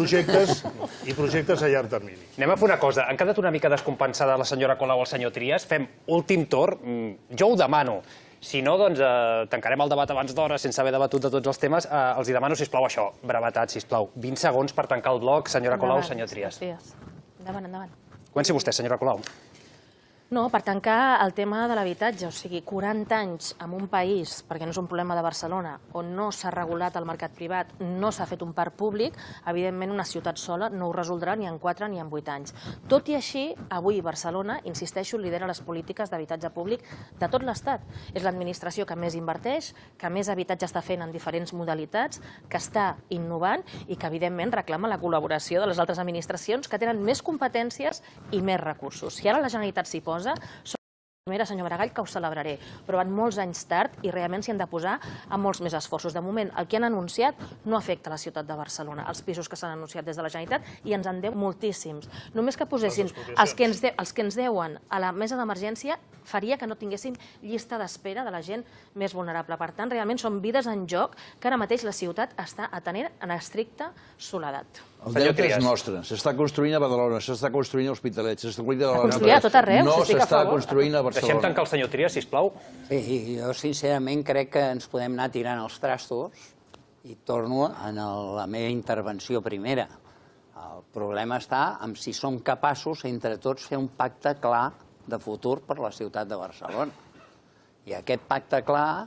a llarg termini. Anem a fer una cosa. Han quedat una mica descompensada la senyora Colau o el senyor Trias. Fem últim torn. Jo ho demano. Si no, doncs tancarem el debat abans d'hora, sense haver debatut de tots els temes. Els demano, sisplau, això, brevetat, sisplau. 20 segons per tancar el bloc, senyora Colau, senyor Trias. Endavant, endavant. Comenci vostè, senyora Colau. No, per tancar el tema de l'habitatge, o sigui, 40 anys en un país, perquè no és un problema de Barcelona, on no s'ha regulat el mercat privat, no s'ha fet un parc públic, evidentment una ciutat sola no ho resoldrà ni en 4 ni en 8 anys. Tot i així, avui Barcelona, insisteixo, lidera les polítiques d'habitatge públic de tot l'Estat. És l'administració que més inverteix, que més habitatge està fent en diferents modalitats, que està innovant i que, evidentment, reclama la col·laboració de les altres administracions que tenen més competències i més recursos. Si ara la Generalitat s'hi posa, som la primera, senyor Maragall, que ho celebraré, però van molts anys tard i realment s'hi han de posar amb molts més esforços. De moment, el que han anunciat no afecta la ciutat de Barcelona, els pisos que s'han anunciat des de la Generalitat, i ens en deu moltíssims. Només que posessin els que ens deuen a la mesa d'emergència faria que no tinguéssim llista d'espera de la gent més vulnerable. Per tant, realment són vides en joc que ara mateix la ciutat està atenent en estricta soledat. El deute és nostre. S'està construint a Badalona, s'està construint a Hospitalet, s'està construint a construir a tot arreu, no s'està construint a Barcelona. Deixem tancar el senyor Trias, sisplau. Sí, jo sincerament crec que ens podem anar tirant els trastos i torno a la meva intervenció primera. El problema està en si som capaços entre tots fer un pacte clar de futur per la ciutat de Barcelona. I aquest pacte clar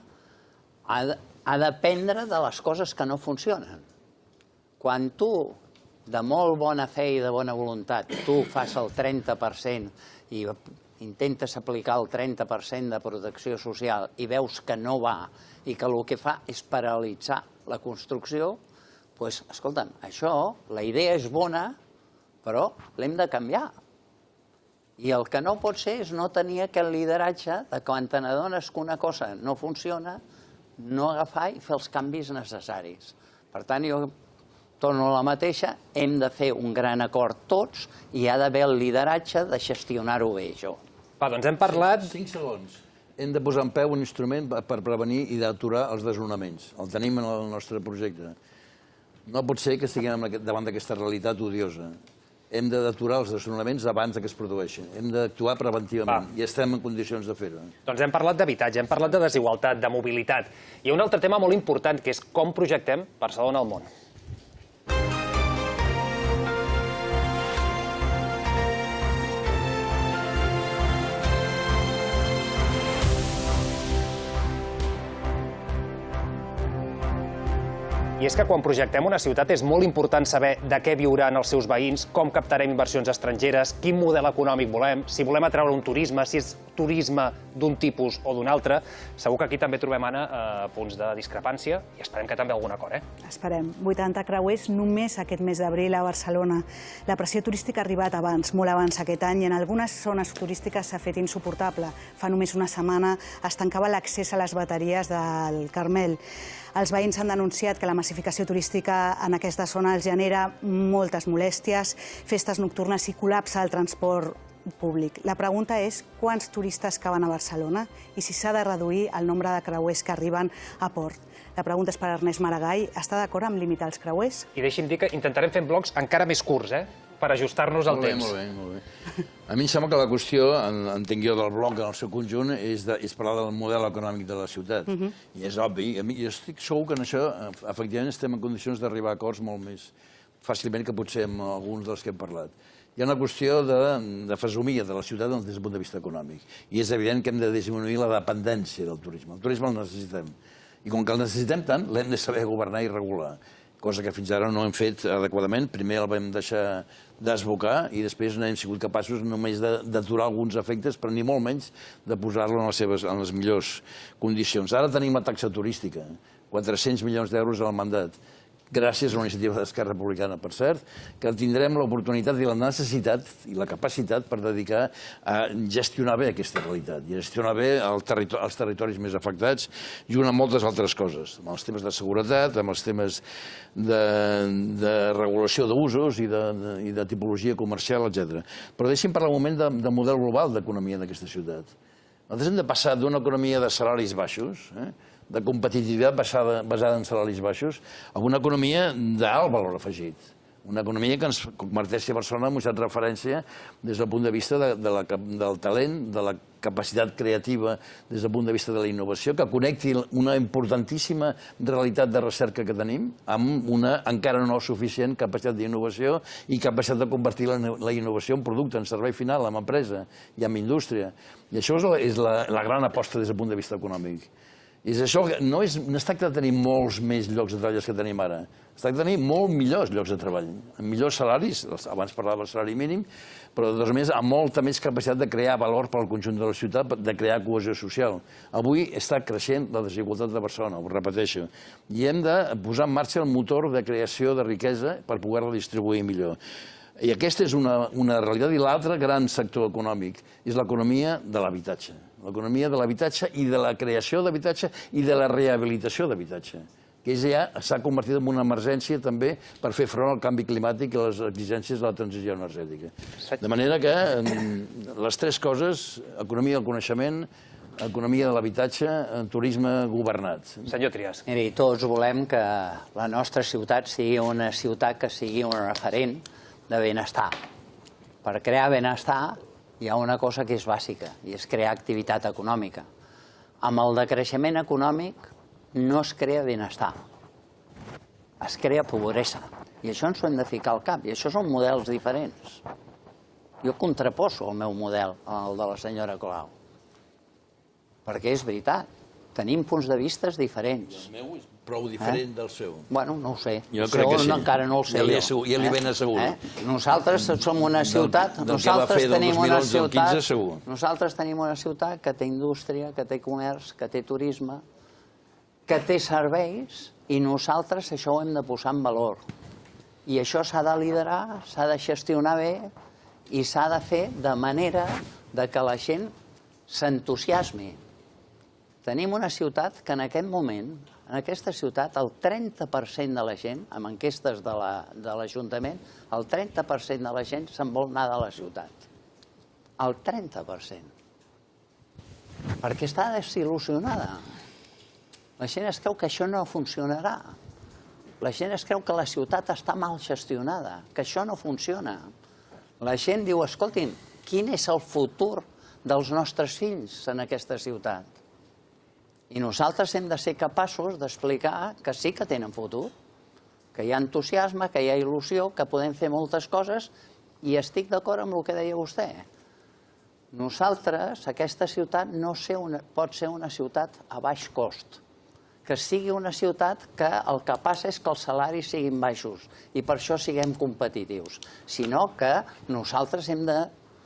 ha d'aprendre de les coses que no funcionen. Quan tu, de molt bona fe i de bona voluntat, tu fas el 30% i intentes aplicar el 30% de protecció social i veus que no va i que el que fa és paralitzar la construcció, doncs, escolta'm, això, la idea és bona, però l'hem de canviar. I el que no pot ser és no tenir aquest lideratge de quan te n'adones que una cosa no funciona, no agafar i fer els canvis necessaris. Per tant, jo torno a la mateixa, hem de fer un gran acord tots i hi ha d'haver el lideratge de gestionar-ho bé, això. Va, doncs hem parlat... 5 segons. Hem de posar en peu un instrument per prevenir i d'aturar els desnonaments. El tenim en el nostre projecte. No pot ser que estiguem davant d'aquesta realitat odiosa. Hem d'aturar els desnonaments abans que es produeixin. Hem d'actuar preventivament i estem en condicions de fer-ho. Doncs hem parlat d'habitatge, hem parlat de desigualtat, de mobilitat. Hi ha un altre tema molt important, que és com projectem Barcelona al món. I és que quan projectem una ciutat és molt important saber de què viuran els seus veïns, com captarem inversions estrangeres, quin model econòmic volem, si volem atraure un turisme, si és turisme d'un tipus o d'un altre. Segur que aquí també trobem, Anna, punts de discrepància i esperem que també algun acord, Esperem. 80 creuers només aquest mes d'abril a Barcelona. La pressió turística ha arribat abans, molt abans aquest any, i en algunes zones turístiques s'ha fet insuportable. Fa només una setmana es tancava l'accés a les bateries del Carmel. Els veïns han denunciat que la massificació turística en aquesta zona els genera moltes molèsties, festes nocturnes i col·lapse al transport públic. La pregunta és quants turistes caben a Barcelona i si s'ha de reduir el nombre de creuers que arriben a port. La pregunta és per Ernest Maragall. Està d'acord amb limitar els creuers? I deixi'm dir que intentarem fer blocs encara més curts, per ajustar-nos al temps. Molt bé. A mi em sembla que la qüestió, entenc jo del bloc en el seu conjunt, és parlar del model econòmic de la ciutat. I és obvi. Jo estic segur que en això, efectivament, estem en condicions d'arribar a acords molt més fàcilment que potser amb alguns dels que hem parlat. Hi ha una qüestió de fesomia de la ciutat des del punt de vista econòmic. I és evident que hem de disminuir la dependència del turisme. El turisme el necessitem. I com que el necessitem tant, l'hem de saber governar i regular, cosa que fins ara no hem fet adequadament. Primer el vam deixar desbocar i després no hem sigut capaços només d'aturar alguns efectes, però ni molt menys de posar-lo en les millors condicions. Ara tenim la taxa turística, 400 milions d'euros al mandat, gràcies a una iniciativa d'Esquerra Republicana, per cert, que tindrem l'oportunitat i la necessitat i la capacitat per dedicar a gestionar bé aquesta realitat i a gestionar bé els territoris més afectats, junt amb moltes altres coses, amb els temes de seguretat, amb els temes de regulació d'usos i de tipologia comercial, etc. Però deixi'm parlar un moment de model global d'economia d'aquesta ciutat. Nosaltres hem de passar d'una economia de salaris baixos, de competitivitat basada en salaris baixos, a una economia d'alt valor afegit. Una economia que ens converteixi a Barcelona en una certa referència des del punt de vista del talent, de la capacitat creativa, des del punt de vista de la innovació, que connecti una importantíssima realitat de recerca que tenim amb una encara no suficient capacitat d'innovació i capacitat de convertir la innovació en producte, en servei final, en empresa i en indústria. I això és la gran aposta des del punt de vista econòmic. I això no es tracta de tenir molts més llocs de treball que tenim ara. Es tracta de tenir molt millors llocs de treball, amb millors salaris, abans parlava del salari mínim, però més amb molta més capacitat de crear valor per al conjunt de la ciutat, de crear cohesió social. Avui està creixent la desigualtat de Barcelona, ho repeteixo, i hem de posar en marxa el motor de creació de riquesa per poder-la distribuir millor. I aquesta és una realitat. I l'altre gran sector econòmic és l'economia de l'habitatge. L'economia de l'habitatge i de la creació d'habitatge i de la rehabilitació d'habitatge, que ja s'ha convertit en una emergència també per fer front al canvi climàtic i les exigències de la transició energètica. De manera que les tres coses, economia del coneixement, economia de l'habitatge, turisme governat. Senyor Trias. Miri, tots volem que la nostra ciutat sigui una ciutat que sigui un referent de benestar. Per crear benestar hi ha una cosa que és bàsica, i és crear activitat econòmica. Amb el decreixement econòmic no es crea benestar, es crea pobresa. I això ens ho hem de ficar al cap, i això són models diferents. Jo contraposo el meu model al de la senyora Colau, perquè és veritat, tenim punts de vista diferents. El meu és prou diferent del seu. Bueno, no ho sé. Jo crec que sí. Encara no el sé jo. Ja li ben asseguro. Nosaltres som una ciutat... Nosaltres tenim una ciutat que té indústria, que té comerç, que té turisme, que té serveis, i nosaltres això ho hem de posar en valor. I això s'ha de liderar, s'ha de gestionar bé i s'ha de fer de manera que la gent s'entusiasmi. Tenim una ciutat que en aquest moment, en aquesta ciutat, el 30% de la gent, amb enquestes de l'Ajuntament, el 30% de la gent se'n vol anar de la ciutat. El 30%. Perquè està desil·lusionada. La gent es creu que això no funcionarà. La gent es creu que la ciutat està mal gestionada, que això no funciona. La gent diu, escoltin, quin és el futur dels nostres fills en aquesta ciutat? I nosaltres hem de ser capaços d'explicar que sí que tenen futur, que hi ha entusiasme, que hi ha il·lusió, que podem fer moltes coses, i estic d'acord amb el que deia vostè. Nosaltres, aquesta ciutat, pot ser una ciutat a baix cost. que sigui una ciutat que el que passa és que els salaris siguin baixos i per això siguem competitius, sinó que nosaltres hem de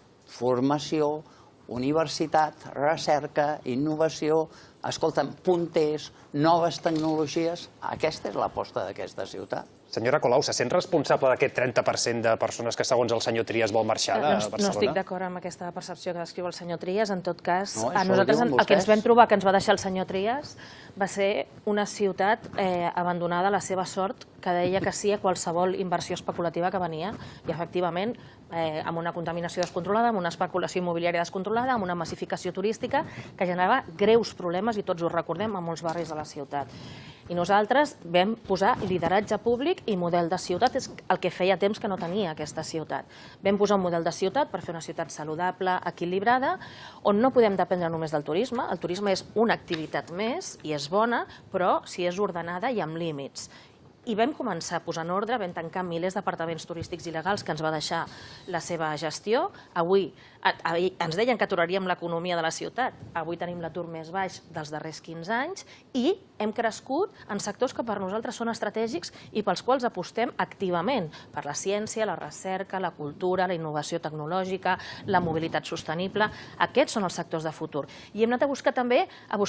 formació, universitat, recerca, innovació, escolta'm, punters, noves tecnologies. Aquesta és l'aposta d'aquesta ciutat. Senyora Colau, se sent responsable d'aquest 30% de persones que, segons el senyor Trias, vol marxar de Barcelona? No estic d'acord amb aquesta percepció que descriu el senyor Trias. En tot cas, a nosaltres el que ens vam trobar, que ens va deixar el senyor Trias, va ser una ciutat abandonada a la seva sort, que deia que sí a qualsevol inversió especulativa que venia. I, efectivament, amb una contaminació descontrolada, amb una especulació immobiliària descontrolada, amb una massificació turística que generava greus problemes, i tots ho recordem, a molts barris de la ciutat. I nosaltres vam posar lideratge públic i model de ciutat, és el que feia temps que no tenia aquesta ciutat. Vam posar un model de ciutat per fer una ciutat saludable, equilibrada, on no podem dependre només del turisme. El turisme és una activitat més i és bona, però si és ordenada i amb límits. I vam començar a posar en ordre, vam tancar milers d'apartaments turístics il·legals que ens va deixar la seva gestió. Avui ens deien que aturaríem l'economia de la ciutat. Avui tenim l'atur més baix dels darrers 15 anys i hem crescut en sectors que per nosaltres són estratègics i pels quals apostem activament, per la ciència, la recerca, la cultura, la innovació tecnològica, la mobilitat sostenible. Aquests són els sectors de futur. I hem anat a buscar també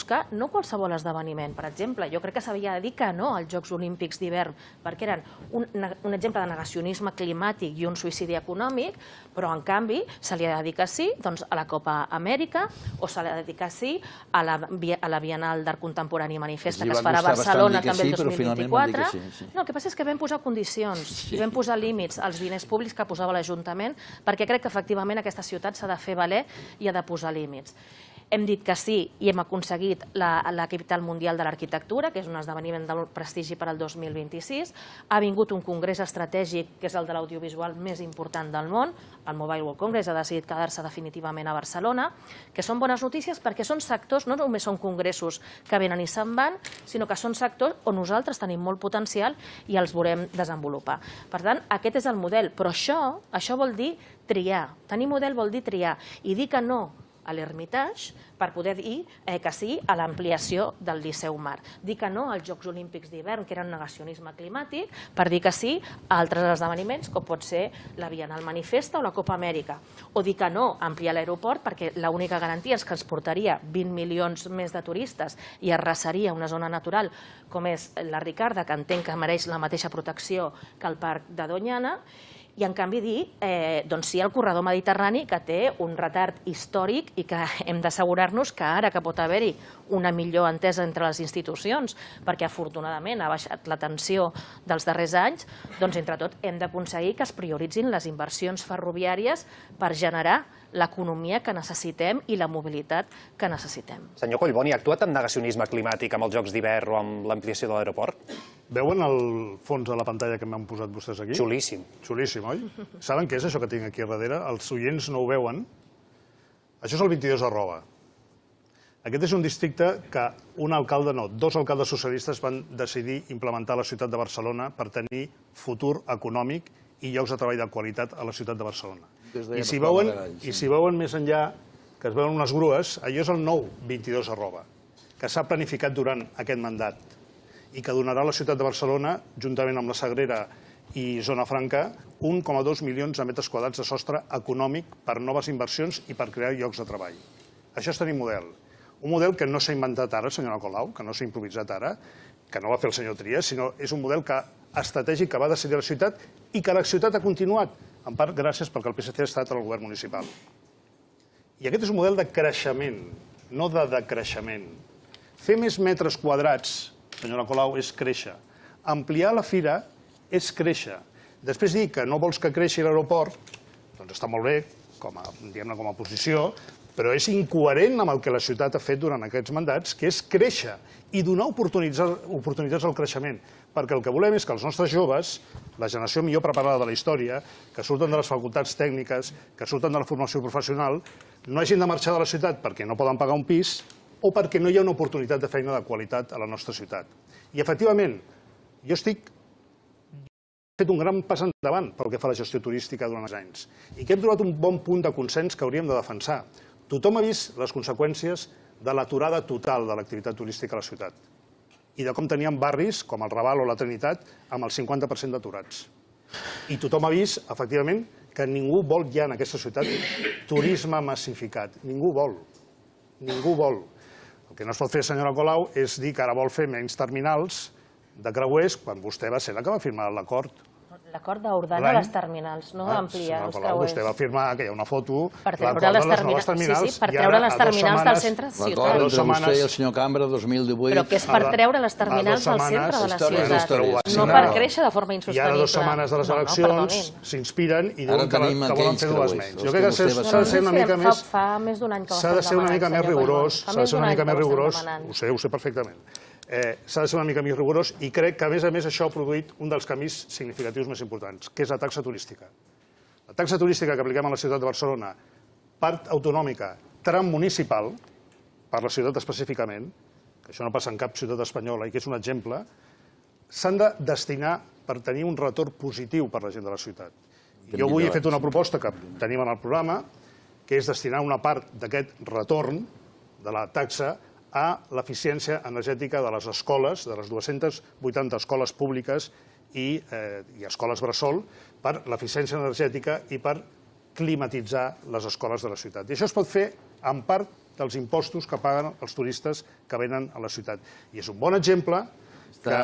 no qualsevol esdeveniment. Per exemple, jo crec que s'havia de dir que no als Jocs Olímpics d'hivern, perquè eren un exemple de negacionisme climàtic i un suïcidi econòmic, però en canvi se li ha de dir que sí a la Copa Amèrica o se li ha de dir que sí a la Bienal d'Art Contemporani Manifesta que es farà a Barcelona també el 2024. No, el que passa és que vam posar condicions i vam posar límits als diners públics que posava l'Ajuntament, perquè crec que efectivament aquesta ciutat s'ha de fer valer i ha de posar límits. Hem dit que sí i hem aconseguit la capital mundial de l'arquitectura, que és un esdeveniment de prestigi per al 2026. Ha vingut un congrés estratègic, que és el de l'audiovisual més important del món. El Mobile World Congress ha decidit quedar-se definitivament a Barcelona, que són bones notícies perquè són sectors, no només són congressos que venen i se'n van, sinó que són sectors on nosaltres tenim molt potencial i els volem desenvolupar. Per tant, aquest és el model, però això vol dir triar. Tenir model vol dir triar i dir que no a l'Hermitage per poder dir que sí a l'ampliació del Liceu Mar. Dir que no als Jocs Olímpics d'hivern, que eren negacionisme climàtic, per dir que sí a altres esdeveniments, com pot ser la Bienal Manifesta o la Copa Amèrica. O dir que no a ampliar l'aeroport, perquè l'única garantia és que ens portaria 20 milions més de turistes i arrasaria una zona natural com és la Ricarda, que entenc que mereix la mateixa protecció que el Parc de Doñana, i en canvi dir sí al corredor mediterrani, que té un retard històric i que hem d'assegurar-nos que ara que pot haver-hi una millor entesa entre les institucions, perquè afortunadament ha baixat la tensió dels darrers anys, doncs entre tot hem d'aconseguir que es prioritzin les inversions ferroviàries per generar l'economia que necessitem i la mobilitat que necessitem. Senyor Collboni, ha actuat amb negacionisme climàtic amb els Jocs d'hivern o amb l'ampliació de l'aeroport? Veuen el fons de la pantalla que m'han posat vostès aquí? Xulíssim. Xulíssim, oi? Saben què és això que tinc aquí darrere? Els oients no ho veuen. Això és el 22@. Aquest és un districte que dos alcaldes socialistes van decidir implementar a la ciutat de Barcelona per tenir futur econòmic i llocs de treball de qualitat a la ciutat de Barcelona. I si veuen més enllà, que es veuen unes grues, allò és el nou 22@, que s'ha planificat durant aquest mandat i que donarà a la ciutat de Barcelona, juntament amb la Sagrera i Zona Franca, 1,2 milions de metres quadrats de sostre econòmic per noves inversions i per crear llocs de treball. Això és tenir model. Un model que no s'ha inventat ara, senyora Colau, que no s'ha improvisat ara, que no va fer el senyor Trias, sinó és un model estratègic que va decidir la ciutat i que la ciutat ha continuat, en part gràcies perquè el PSC ha estat al govern municipal. I aquest és un model de creixement, no de decreixement. Fer més metres quadrats, senyora Colau, és créixer. Ampliar la fira és créixer. Després dir que no vols que creixi l'aeroport, doncs està molt bé, com a posició, però és incoherent amb el que la ciutat ha fet durant aquests mandats, que és créixer i donar oportunitats al creixement. Perquè el que volem és que els nostres joves, la generació millor preparada de la història, que surten de les facultats tècniques, que surten de la formació professional, no hagin de marxar de la ciutat perquè no poden pagar un pis o perquè no hi ha una oportunitat de feina de qualitat a la nostra ciutat. I, efectivament, jo he fet un gran pas endavant pel que fa a la gestió turística durant els anys i que hem trobat un bon punt de consens que hauríem de defensar. Tothom ha vist les conseqüències de l'aturada total de l'activitat turística a la ciutat. i de com teníem barris, com el Raval o la Trinitat, amb el 50% d'aturats. I tothom ha vist, efectivament, que ningú vol ja en aquesta ciutat turisme massificat. Ningú vol. Ningú vol. El que no es pot fer, senyora Colau, és dir que ara vol fer menys terminals de creuers quan vostè va ser la que va firmar l'acord. L'acord d'ordenar les terminals, no d'ampliar els creuers. Vostè va afirmar que hi ha una foto... Per treure les terminals, sí, per treure les terminals del centre ciutat. L'acord entre vostè i el senyor Cambra, 2018... Però que és per treure les terminals del centre de la ciutat, no per créixer de forma insostenible. I ara 2 setmanes de les eleccions s'inspiren i diuen que volen fer 2 menys. Jo crec que s'ha de ser una mica més... Fa més d'un any que s'ha de ser una mica més rigorós, ho sé perfectament. S'ha de ser una mica més rigorós i crec que, a més, això ha produït un dels canvis significatius més importants, que és la taxa turística. La taxa turística que apliquem a la ciutat de Barcelona, part autonòmica, tram municipal, per la ciutat específicament, que això no passa en cap ciutat espanyola i que és un exemple, s'han de destinar per tenir un retorn positiu per la gent de la ciutat. Jo avui he fet una proposta que tenim en el programa, que és destinar una part d'aquest retorn de la taxa a l'eficiència energètica de les escoles, de les 280 escoles públiques i escoles bressol, per l'eficiència energètica i per climatitzar les escoles de la ciutat. I això es pot fer en part dels impostos que paguen els turistes que venen a la ciutat. I és un bon exemple que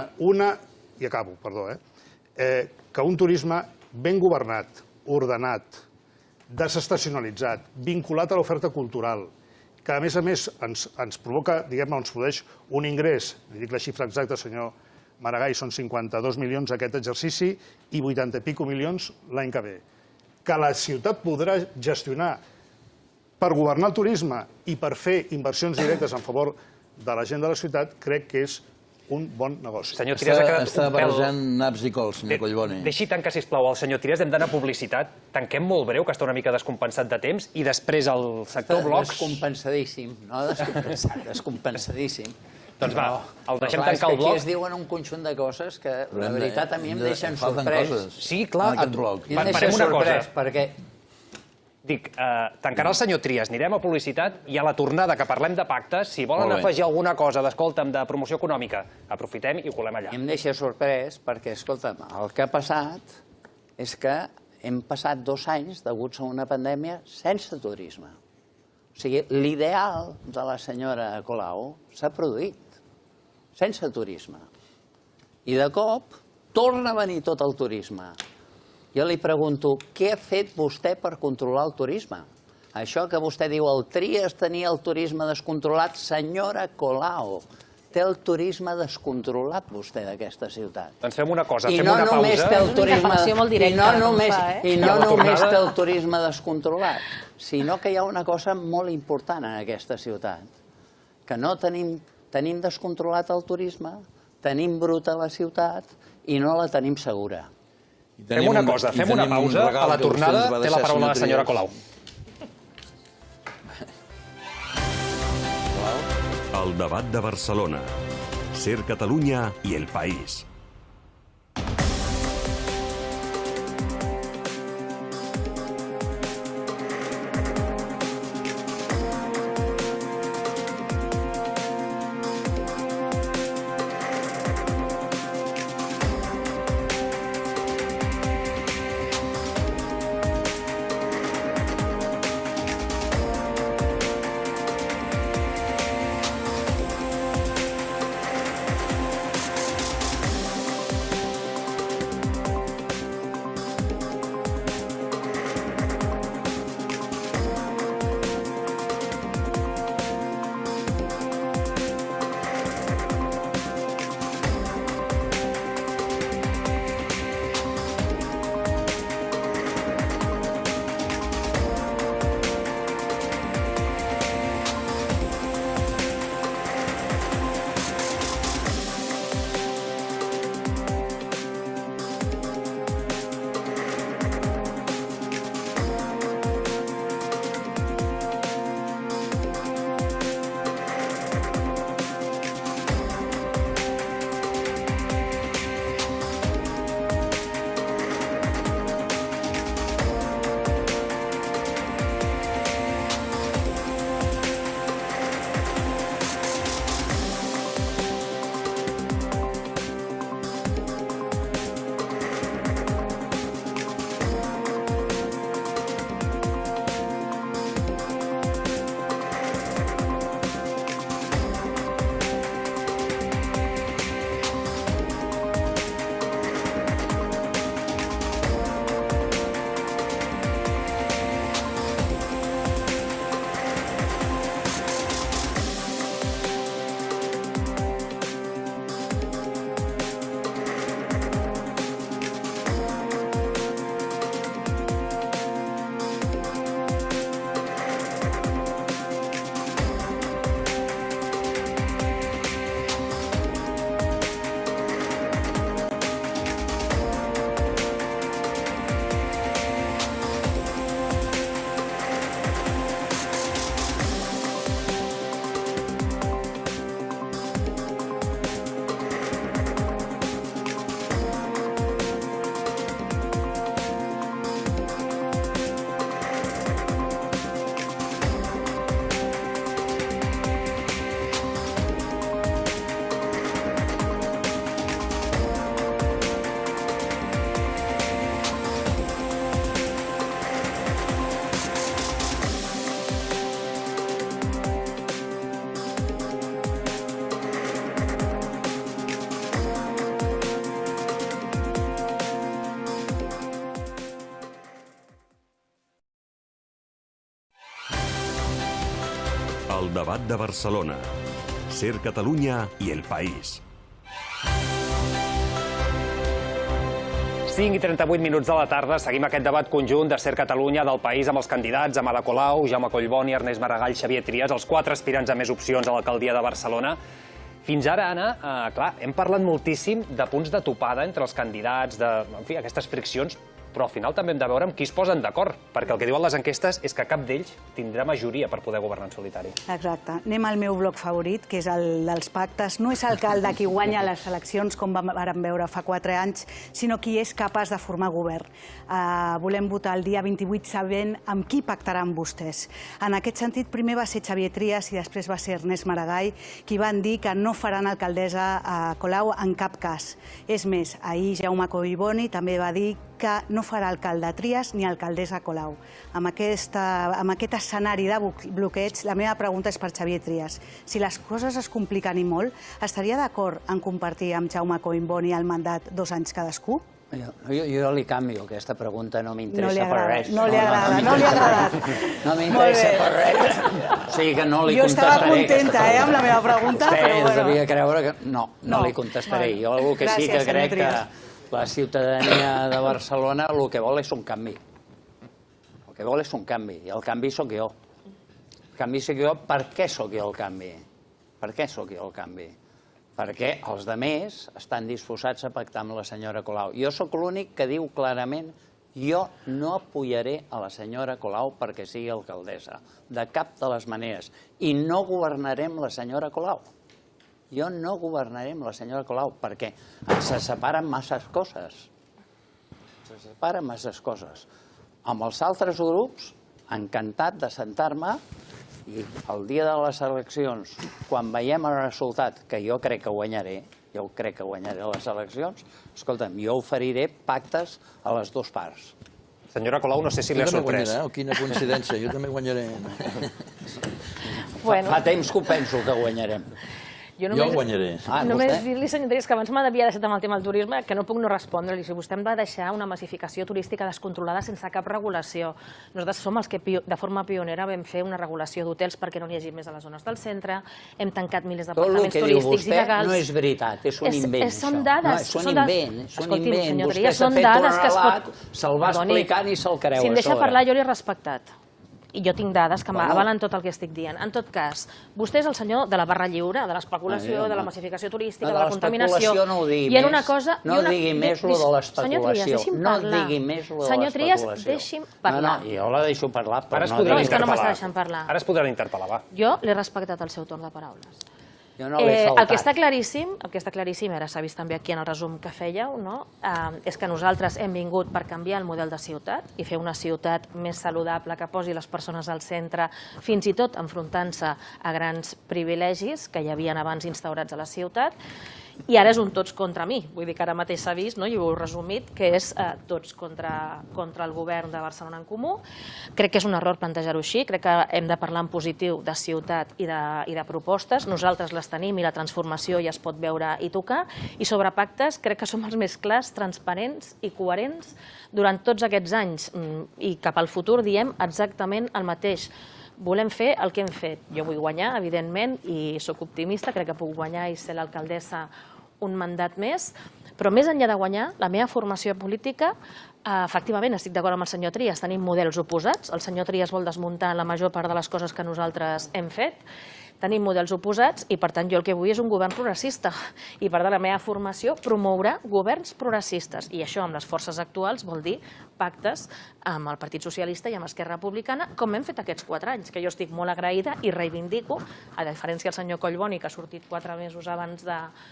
i acabo, perdó, que un turisme ben governat, ordenat, desestacionalitzat, vinculat a l'oferta cultural, que a més ens provoca, diguem-ne, ens produeix un ingrés, li dic la xifra exacta, senyor Maragall, són 52 milions aquest exercici i 80 i pico milions l'any que ve, que la ciutat podrà gestionar per governar el turisme i per fer inversions directes en favor de la gent de la ciutat, crec que és un bon negoci. Està barrejant naps i cols, senyor Collboni. Deixi tancar, sisplau, el senyor Trias. Hem d'anar a publicitat. Tanquem molt breu, que està una mica descompensat de temps, i després el sector blocs... Descompensadíssim, no descompensat, descompensadíssim. Doncs va, el deixem tancar el bloc. Aquí es diuen un conjunt de coses que, la veritat, a mi em deixen sorprès. Sí, clar. Em deixen sorprès, perquè... Dic, tancarà el senyor Trias, anirem a publicitat i a la tornada que parlem de pactes, si volen afegir alguna cosa d'escolta'm de promoció econòmica, aprofitem i ho colem allà. Em deixa sorprès perquè, escolta'm, el que ha passat és que hem passat 2 anys deguts a una pandèmia sense turisme. O sigui, l'ideal de la senyora Colau s'ha produït sense turisme. I de cop torna a venir tot el turisme. Jo li pregunto, què ha fet vostè per controlar el turisme? Això que vostè diu, el Trias tenia el turisme descontrolat, senyora Colau, té el turisme descontrolat vostè d'aquesta ciutat. Doncs fem una cosa, fem una pausa. I no només té el turisme descontrolat, sinó que hi ha una cosa molt important en aquesta ciutat, que no tenim descontrolat el turisme, tenim bruta la ciutat i no la tenim segura. Fem una cosa, fem una pausa, a la tornada té la paraula la senyora Colau. El debat de Barcelona. Ser Catalunya i el país. El debat de Barcelona. Ser Catalunya i el país. 5 i 38 minuts de la tarda, seguim aquest debat conjunt de Ser Catalunya del país amb els candidats, amb Ada Colau, Jaume Collboni, Ernest Maragall, Xavier Trias, els 4 aspirants a més opcions a l'alcaldia de Barcelona. Fins ara, Anna, clar, hem parlat moltíssim de punts de topada entre els candidats, en fi, aquestes friccions, però al final també hem de veure amb qui es posen d'acord, perquè el que diuen les enquestes és que cap d'ells tindrà majoria per poder governar en solitari. Exacte. Anem al meu bloc favorit, que és el dels pactes. No és alcalde qui guanya les eleccions, com vam veure fa 4 anys, sinó qui és capaç de formar govern. Volem votar el dia 28 sabent amb qui pactaran vostès. En aquest sentit, primer va ser Xavier Trias i després va ser Ernest Maragall, qui van dir que no faran alcaldessa a Colau en cap cas. És més, ahir Jaume Collboni també va dir que no farà alcalde Trias ni alcaldessa Colau. Amb aquest escenari de bloqueig, la meva pregunta és per Xavier Trias. Si les coses es compliquen i molt, estaria d'acord en compartir amb Jaume Collboni el mandat 2 anys cadascú? Jo li canvio aquesta pregunta, no m'interessa per res. No li agrada, no li ha agradat. No m'interessa per res. O sigui que no li Jo contestaré. estava contenta amb la meva pregunta, però Vostè bueno. devia creure que... No li contestaré. Jo el que sí que crec que la ciutadania de Barcelona el que vol és un canvi. El que vol és un canvi, i el canvi sóc jo. El canvi sóc jo. Per què sóc jo el canvi? Per què sóc jo el canvi? Perquè els altres estan disposats a pactar amb la senyora Colau. Jo sóc l'únic que diu clarament jo no apoyaré a la senyora Colau perquè sigui alcaldessa, de cap de les maneres. I no governarem la senyora Colau. Jo no governaré amb la senyora Colau perquè se separen masses coses. Se separen masses coses. Amb els altres grups, encantat de sentar-me i el dia de les eleccions, quan veiem el resultat, que jo crec que guanyaré, les eleccions, escolta'm, jo oferiré pactes a les dues parts. Senyora Colau, no sé si li ha sorprès. Quina coincidència, jo també guanyaré. Fa temps que ho penso que guanyarem. Jo guanyaré. Només dir-li, senyor Trias, que abans m'havia deixat amb el tema del turisme, que no puc no respondre-li. Si vostè em va deixar una massificació turística descontrolada sense cap regulació. Nosaltres som els que de forma pionera vam fer una regulació d'hotels perquè no n'hi hagi més a les zones del centre, hem tancat milers d'apartaments turístics il·legals. No és veritat, és un invent. Són dades. És un invent. Escolti'm, senyor Trias, són dades que es pot... Se'l va explicant i se'l creu. Si em deixa parlar, jo l'he respectat. I jo tinc dades que m'avalen tot el que estic dient. En tot cas, vostè és el senyor de la barra lliure, de l'especulació, de la massificació turística, de la contaminació. De l'especulació no ho digui més. No digui més lo de l'especulació. No digui més lo de l'especulació. Senyor Trias, deixi'm parlar. No, jo la deixo parlar, però no... No, és que no m'està deixant parlar. Ara es podran interpel·lar, va. Jo l'he respectat el seu torn de paraules. Jo no l'he faltat. El que està claríssim, ara s'ha vist també aquí en el resum que fèieu, és que nosaltres hem vingut per canviar el model de ciutat i fer una ciutat més saludable que posi les persones al centre, fins i tot enfrontant-se a grans privilegis que hi havia abans instaurats a la ciutat. I ara és un tots contra mi. Vull dir que ara mateix s'ha vist, i ho heu resumit, que és tots contra el govern de Barcelona en Comú. Crec que és un error plantejar-ho així. Crec que hem de parlar en positiu de ciutat i de propostes. Nosaltres les tenim i la transformació ja es pot veure i tocar. I sobre pactes crec que som els més clars, transparents i coherents durant tots aquests anys. I cap al futur diem exactament el mateix. Volem fer el que hem fet. Jo vull guanyar, evidentment, i sóc optimista, crec que puc guanyar i ser l'alcaldessa un mandat més, però més enllà de guanyar, la meva formació política, efectivament, estic d'acord amb el senyor Trias, tenim models oposats, el senyor Trias vol desmuntar la major part de les coses que nosaltres hem fet, tenim models oposats i, per tant, jo el que vull és un govern progressista. I, per tant, la meva formació promourà governs progressistes. I això, amb les forces actuals, vol dir pactes amb el Partit Socialista i amb Esquerra Republicana, com hem fet aquests 4 anys, que jo estic molt agraïda i reivindico, a diferència del senyor Collboni, que ha sortit 4 mesos abans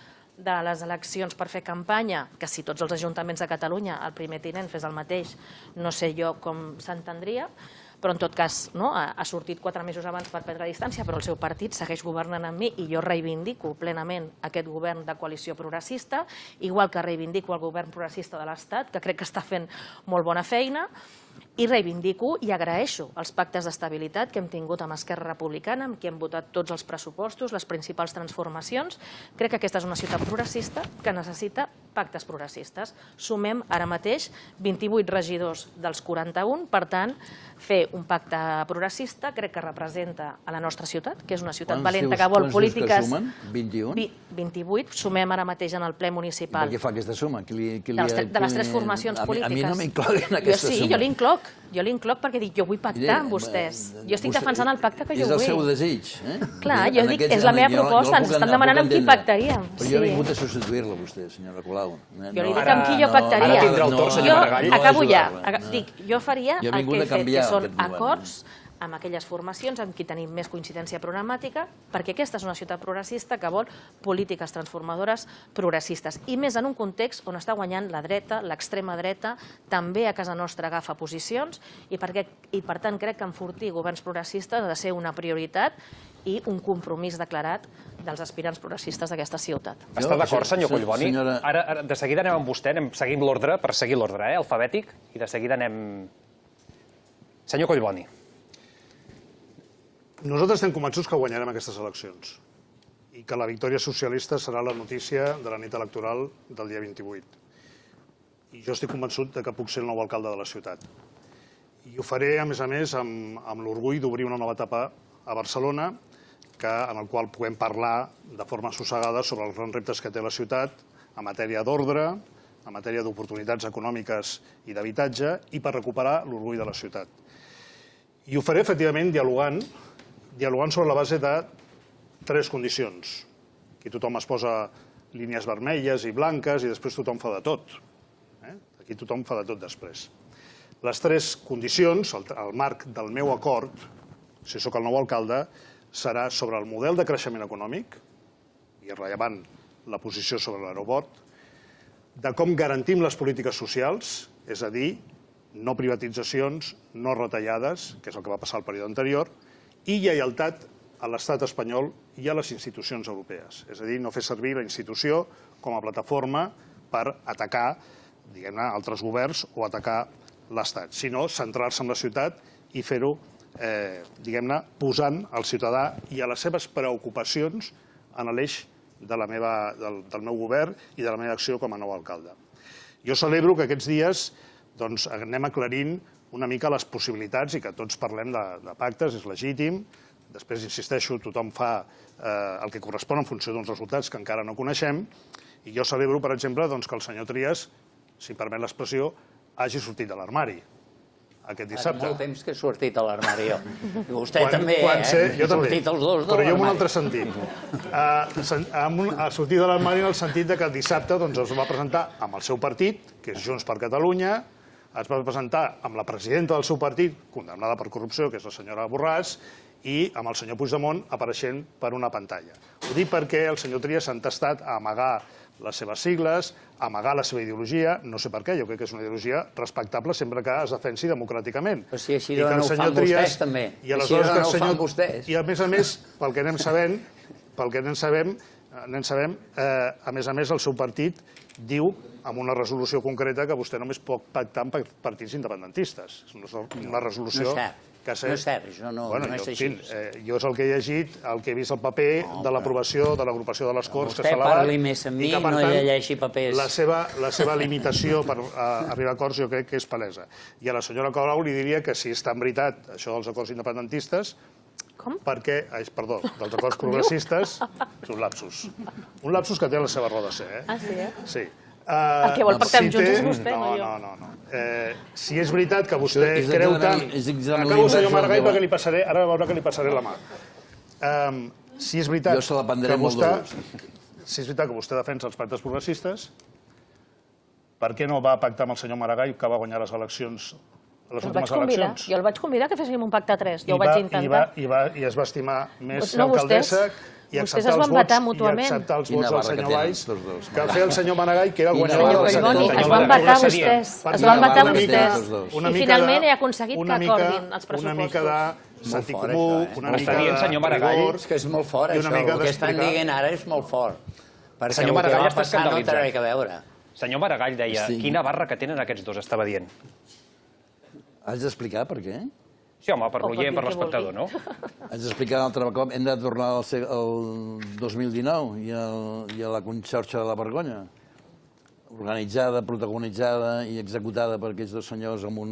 de les eleccions per fer campanya, que si tots els ajuntaments de Catalunya, el primer tinent, fes el mateix, no sé jo com s'entendria, però en tot cas ha sortit 4 mesos abans per prendre distància, però el seu partit segueix governant amb mi i jo reivindico plenament aquest govern de coalició progressista, igual que reivindico el govern progressista de l'Estat, que crec que està fent molt bona feina, I reivindico i agraeixo els pactes d'estabilitat que hem tingut amb Esquerra Republicana, amb qui hem votat tots els pressupostos, les principals transformacions. Crec que aquesta és una ciutat progressista que necessita pactes progressistes. Sumem ara mateix 28 regidors dels 41, per tant, fer un pacte progressista crec que representa a la nostra ciutat, que és una ciutat valenta que vol polítiques... Quants dius que sumen? 21? 28, sumem ara mateix en el ple municipal. Per què fa aquesta suma? De les tres formacions polítiques. A mi no m'incloguin aquesta suma. Jo sí, jo l'incloc perquè dic, jo vull pactar amb vostès. Jo estic defensant el pacte que jo vull. És el seu desig. Clar, jo dic, és la meva proposta, ens estan demanant amb qui pactaríem. Però jo he vingut a substituir-la, vostè, senyora Colau. Jo li dic amb qui jo pactaria. Ara tindrà el torn, senyor Maragall. Acabo ja. Dic, jo faria el que he fet, que són acords amb aquelles formacions amb qui tenim més coincidència programàtica, perquè aquesta és una ciutat progressista que vol polítiques transformadores progressistes. I més en un context on està guanyant la dreta, l'extrema dreta, també a casa nostra agafa posicions, i per tant crec que enfortir governs progressistes ha de ser una prioritat i un compromís declarat dels aspirants progressistes d'aquesta ciutat. Està d'acord, senyor Collboni? Ara, de seguida anem amb vostè, anem seguint l'ordre, per seguir l'ordre alfabètic, i de seguida anem... Senyor Collboni. Nosaltres estem convençuts que guanyarem aquestes eleccions i que la victòria socialista serà la notícia de la nit electoral del dia 28. I jo estic convençut que puc ser el nou alcalde de la ciutat. I ho faré, a més, amb l'orgull d'obrir una nova etapa a Barcelona, en el qual puguem parlar de forma assossegada sobre els grans reptes que té la ciutat en matèria d'ordre, en matèria d'oportunitats econòmiques i d'habitatge, i per recuperar l'orgull de la ciutat. I ho faré, efectivament, dialogant sobre la base de 3 condicions. Aquí tothom es posa línies vermelles i blanques i després tothom fa de tot. Aquí tothom fa de tot després. Les 3 condicions, el marc del meu acord, si sóc el nou alcalde, serà sobre el model de creixement econòmic, i és rellevant la posició sobre l'aeroport, de com garantim les polítiques socials, és a dir, no privatitzacions, no retallades, que és el que va passar al període anterior, i lleialtat a l'estat espanyol i a les institucions europees. És a dir, no fer servir la institució com a plataforma per atacar, diguem-ne, altres governs o atacar l'estat, sinó centrar-se en la ciutat i fer-ho, diguem-ne, posant el ciutadà i a les seves preocupacions en l'eix del meu govern i de la meva acció com a nou alcalde. Jo celebro que aquests dies anem aclarint una mica les possibilitats i que tots parlem de pactes, és legítim. Després, insisteixo, tothom fa el que correspon en funció d'uns resultats que encara no coneixem. I jo celebro, per exemple, que el senyor Trias, si em permet l'expressió, hagi sortit de l'armari aquest dissabte. Fa molt temps que he sortit de l'armari, jo. I vostè també, He sortit els dos de l'armari. Però jo en un altre sentit. Ha sortit de l'armari en el sentit que dissabte es va presentar amb el seu partit, que és Junts per Catalunya, es va presentar amb la presidenta del seu partit, condemnada per corrupció, que és la senyora Borràs, i amb el senyor Puigdemont apareixent per una pantalla. Ho dic perquè el senyor Trias s'ha entestat a amagar les seves sigles, a amagar la seva ideologia, no sé per què, jo crec que és una ideologia respectable sempre que es defensi democràticament. Però si així no ho fan vostès, també. Així no ho fan vostès. I a més, pel que anem sabent, a més, el seu partit diu, amb una resolució concreta, que vostè només pot pactar amb partits independentistes. És una resolució... No és cert, això no és així. Jo és el que he llegit, el que he vist al paper de l'aprovació de l'agrupació de les Corts que s'ha elevat. Vostè parli més amb mi, no llegeixi papers. La seva limitació per arribar a acords jo crec que és palesa. I a la senyora Colau li diria que si està en veritat això dels acords independentistes, perquè, perdó, dels acords progressistes, és un lapsus. Un lapsus que té la seva raó de ser. Ah, sí, Sí. El que vol pactar amb Junts és vostè, no jo. No. Si és veritat que vostè creu tant... Acabo, senyor Maragall, perquè li passaré, ara veurà que li passaré la mà. Si és veritat que vostè defensa els pactes progressistes, per què no va pactar amb el senyor Maragall, que va guanyar les eleccions, les últimes eleccions? Jo el vaig convidar que féssim un pacte a 3, jo ho vaig intentar. I es va estimar més l'alcaldessa i acceptar els vots del senyor Valls que fer el senyor Maragall, que era guanyador de les eleccions. Es van vetar vostès, es van vetar vostès. I finalment he aconseguit que acordin els pressupostos. Una mica de sentit comú, una mica de rigor. És que és molt fort, això. El que estan dient ara és molt fort. Perquè el que va passar no té res a veure. Senyor Maragall deia, quina barra que tenen aquests dos, estava dient. Haig d'explicar per què? Sí, home, per l'oient, per l'espectador, no? Haig d'explicar un altre cop. Hem de tornar al 2019 i a la Conxorxa de la Vergonya, organitzada, protagonitzada i executada per aquests dos senyors amb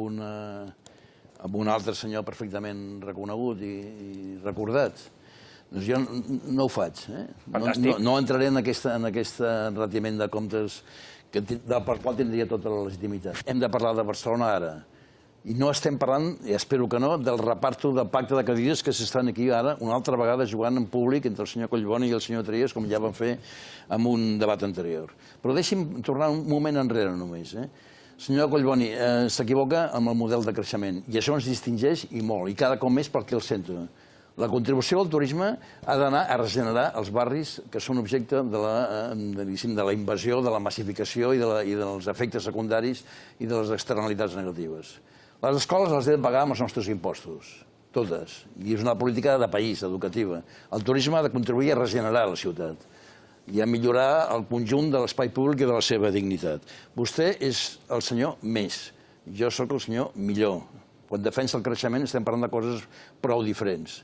un altre senyor perfectament reconegut i recordat. Doncs jo no ho faig. No entraré en aquest retiment de comptes pel qual tindria tota la legitimitat. Hem de parlar de Barcelona ara. I no estem parlant, i espero que no, del reparto del pacte de cadires que s'estan aquí ara una altra vegada jugant en públic entre el senyor Collboni i el senyor Trias, com ja van fer en un debat anterior. Però deixi'm tornar un moment enrere només. Senyor Collboni, s'equivoca amb el model de creixement i això ens distingeix i molt, i cada cop més perquè el sento. La contribució al turisme ha d'anar a regenerar els barris que són objecte de la invasió, de la massificació i dels efectes secundaris i de les externalitats negatives. Les escoles les hem de pagar amb els nostres impostos, totes, i és una política de país, educativa. El turisme ha de contribuir a regenerar la ciutat i a millorar el conjunt de l'espai públic i de la seva dignitat. Vostè és el senyor més, jo sóc el senyor millor. Quan defensa el creixement estem parlant de coses prou diferents.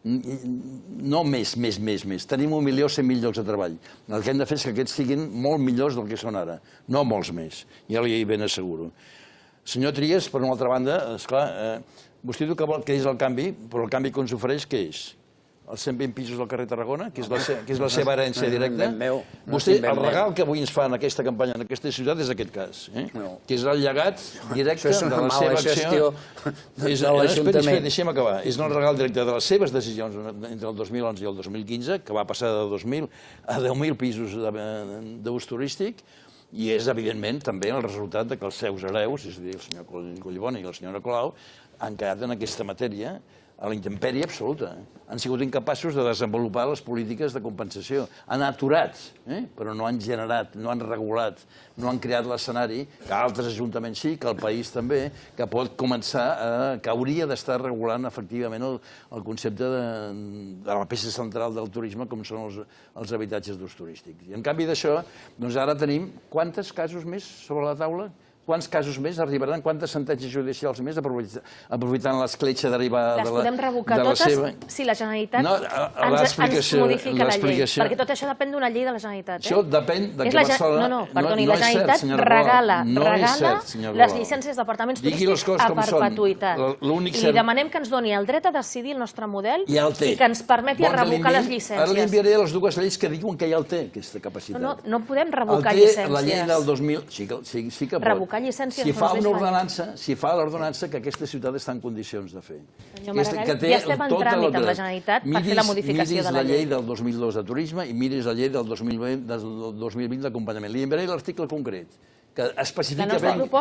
No més. Tenim 1.100.000 llocs de treball. El que hem de fer és que aquests siguin molt millors del que són ara, no molts més, ja li ben asseguro. Senyor Trias, per una altra banda, esclar, vostè diu que és el canvi, però el canvi que ens ofereix què és? Els 120 pisos del carrer Tarragona, que és la seva herència directa? Vostè, el regal que avui ens fa en aquesta campanya, en aquesta ciutat, és aquest cas, que és el llegat directe de la seva acció. Deixem acabar. És el regal directe de les seves decisions entre el 2011 i el 2015, que va passar de 2.000 a 10.000 pisos d'ús turístic, i és, evidentment, també el resultat que els seus hereus, és a dir, el senyor Collboni i la senyora Colau, han quedat en aquesta matèria a la intempèrie absoluta. Han sigut incapaços de desenvolupar les polítiques de compensació. Han aturat, però no han generat, no han regulat, no han creat l'escenari, que altres ajuntaments sí, que el país també, que pot començar, que hauria d'estar regulant efectivament el concepte de la peça central del turisme, com són els habitatges d'ús turístic. I en canvi d'això, doncs ara tenim quants casos més sobre la taula? Quants casos més arribaran? Quantes sentències judicials més aprofitant l'escletxa derivada de la seva... Les podem revocar totes si la Generalitat ens modifica la llei. Perquè tot això depèn d'una llei de la Generalitat. Això depèn de que Barcelona... No, perdoni, la Generalitat regala les llicències d'apartaments turístics a perpetuïtat. I li demanem que ens doni el dret a decidir el nostre model i que ens permeti revocar les llicències. Ara li enviaré les dues lleis que diuen que ja el té, aquesta capacitat. No podem revocar llicències. La llei del 2000... Sí que pot. Si fa l'ordenança que aquesta ciutat està en condicions de fer. Senyor Maragall, ja estem en tràmit amb la Generalitat per fer la modificació de la llei. Miris la llei del 2002 de turisme i miris la llei del 2020 d'acompanyament. Li enviaré l'article concret que especifica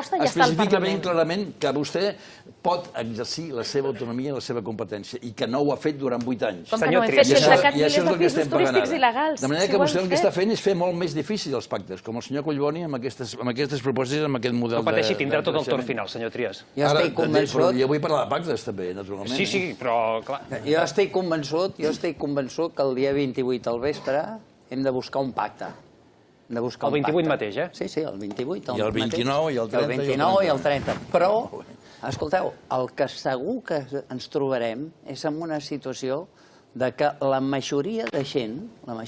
ben clarament que vostè pot exercir la seva autonomia i la seva competència i que no ho ha fet durant 8 anys. Com que no ho hem fet sense cap milers de pisos turístics il·legals? De manera que vostè el que està fent és fer molt més difícil els pactes, com el senyor Collboni amb aquestes propostes, amb aquest model de... No pateixi, tindrà tot el torn final, senyor Trias. Jo estic convençut... Jo vull parlar de pactes també, naturalment. Sí, però clar... Jo estic convençut que el dia 28 al vespre hem de buscar un pacte. El 28 mateix, Sí, el 28. I el 29 i el 30. El 29 i el 30. Però, escolteu, el que segur que ens trobarem és en una situació de que la majoria de gent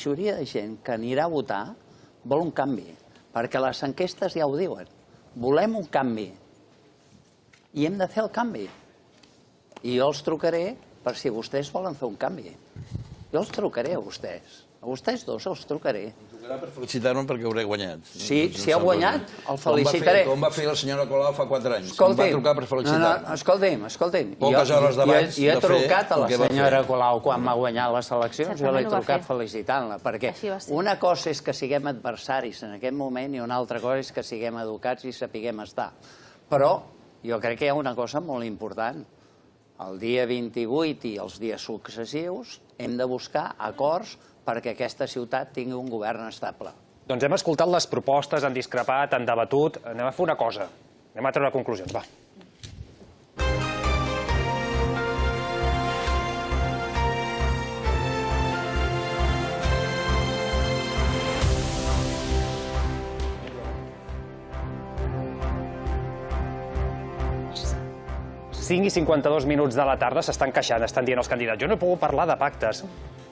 que anirà a votar vol un canvi. Perquè les enquestes ja ho diuen. Volem un canvi. I hem de fer el canvi. I jo els trucaré per si vostès volen fer un canvi. Jo els trucaré a vostès. A vostès dos els trucaré. Trucarà per felicitar-me perquè hauré guanyat. Sí, si ha guanyat, el felicitaré. Com va fer la senyora Colau fa 4 anys. Em va trucar per felicitar-me. Escolti'm. Poques hores d'abans Jo he trucat a la senyora Colau quan m'ha guanyat les eleccions. Jo l'he trucat felicitant-la. Perquè una cosa és que siguem adversaris en aquest moment i una altra cosa és que siguem educats i sapiguem estar. Però jo crec que hi ha una cosa molt important. El dia 28 i els dies successius hem de buscar acords perquè aquesta ciutat tingui un govern estable. Doncs hem escoltat les propostes, han discrepat, han debatut. Anem a fer una cosa. Anem a treure conclusions, va. 5 i 52 minuts de la tarda s'estan queixant, estan dient els candidats. Jo no he pogut parlar de pactes.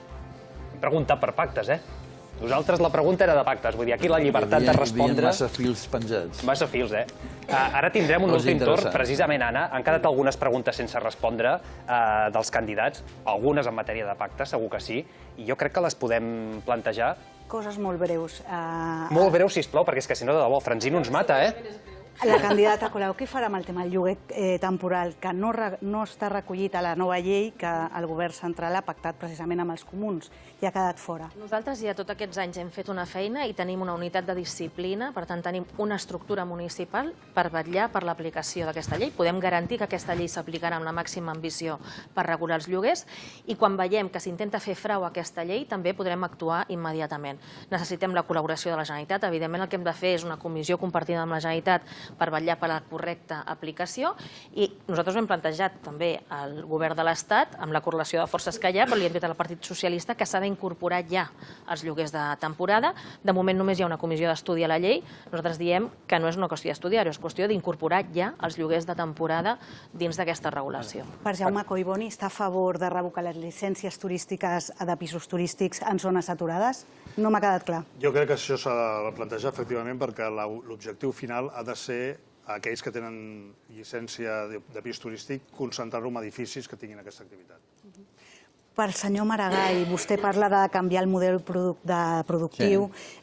He preguntat per pactes, Nosaltres la pregunta era de pactes, vull dir, aquí la llibertat de respondre... Hi havia massa fils penjats. Massa fils, Ara tindrem un últim torn, precisament, Anna. Han quedat algunes preguntes sense respondre dels candidats, algunes en matèria de pactes, segur que sí, i jo crec que les podem plantejar. Coses molt breus. Molt breus, sisplau, perquè és que si no, de debò, Francino ens mata, La candidata Colau, què farà amb el tema del lloguer temporal, que no està recollit a la nova llei que el govern central ha pactat precisament amb els comuns i ha quedat fora? Nosaltres ja tots aquests anys hem fet una feina i tenim una unitat de disciplina, per tant tenim una estructura municipal per vetllar per l'aplicació d'aquesta llei. Podem garantir que aquesta llei s'aplicarà amb la màxima ambició per regular els lloguers i quan veiem que s'intenta fer frau a aquesta llei també podrem actuar immediatament. Necessitem la col·laboració de la Generalitat. Evidentment el que hem de fer és una comissió compartida amb la Generalitat per vetllar per la correcta aplicació i nosaltres ho hem plantejat també al govern de l'Estat amb la correlació de forces que hi ha, però li hem dit al Partit Socialista que s'ha d'incorporar ja els lloguers de temporada. De moment només hi ha una comissió d'estudi a la llei. Nosaltres diem que no és una qüestió d'estudiar-ho, és qüestió d'incorporar ja els lloguers de temporada dins d'aquesta regulació. Per Jaume Collboni, està a favor de revocar les llicències turístiques de pisos turístics en zones saturades? No m'ha quedat clar. Jo crec que això s'ha de plantejar, efectivament, perquè l'objectiu final ha de ser aquells que tenen llicència de pis turístic, concentrar-ho en edificis que tinguin aquesta activitat. Per senyor Maragall, vostè parla de canviar el model productiu,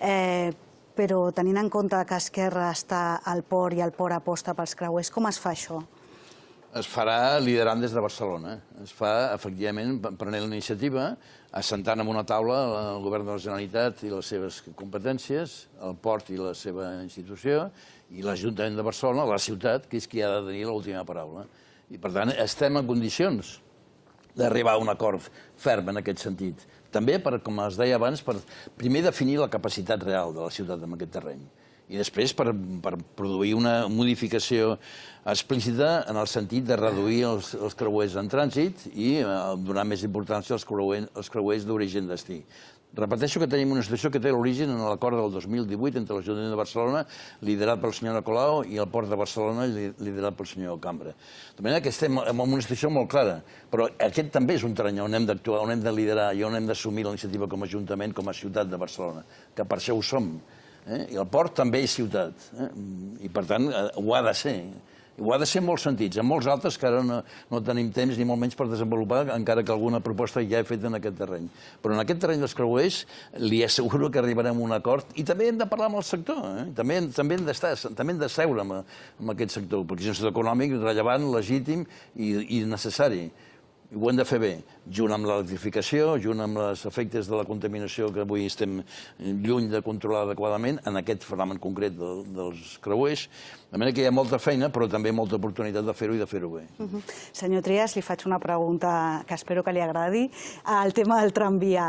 però tenint en compte que Esquerra està al port i el port aposta pels creuers, com es fa això? Es farà liderant des de Barcelona. Es fa, efectivament, prenent la iniciativa, assentant en una taula el govern de la Generalitat i les seves competències, el port i la seva institució, i l'Ajuntament de Barcelona, la ciutat, que és qui ha de tenir l'última paraula. I, per tant, estem en condicions d'arribar a un acord ferm en aquest sentit. També, com es deia abans, per primer definir la capacitat real de la ciutat en aquest terreny. I després per produir una modificació explícita en el sentit de reduir els creuers en trànsit i donar més importància als creuers d'origen destí. Repeteixo que tenim una situació que té l'origen en l'acord del 2018 entre l'Ajuntament de Barcelona, liderat pel senyor Colau, i el Port de Barcelona, liderat pel senyor Cambra. De manera que estem en una situació molt clara, però aquest també és un terreny on hem d'actuar, on hem de liderar i on hem d'assumir la iniciativa com a Ajuntament, com a ciutat de Barcelona, que per això ho som. I el port també és ciutat, i per tant ho ha de ser. Ho ha de ser en molts sentits, en molts altres que ara no tenim temps ni molt menys per desenvolupar, encara que alguna proposta ja he fet en aquest terreny. Però en aquest terreny dels creuers li asseguro que arribarem a un acord i també hem de parlar amb el sector, també hem de seure amb aquest sector, perquè és un sector econòmic rellevant, legítim i necessari. Ho hem de fer bé, junt amb l'electrificació, junt amb els efectes de la contaminació que avui estem lluny de controlar adequadament, en aquest fenomen concret dels creuers. De manera que hi ha molta feina, però també molta oportunitat de fer-ho i de fer-ho bé. Senyor Trias, li faig una pregunta que espero que li agradi. El tema del tramvia,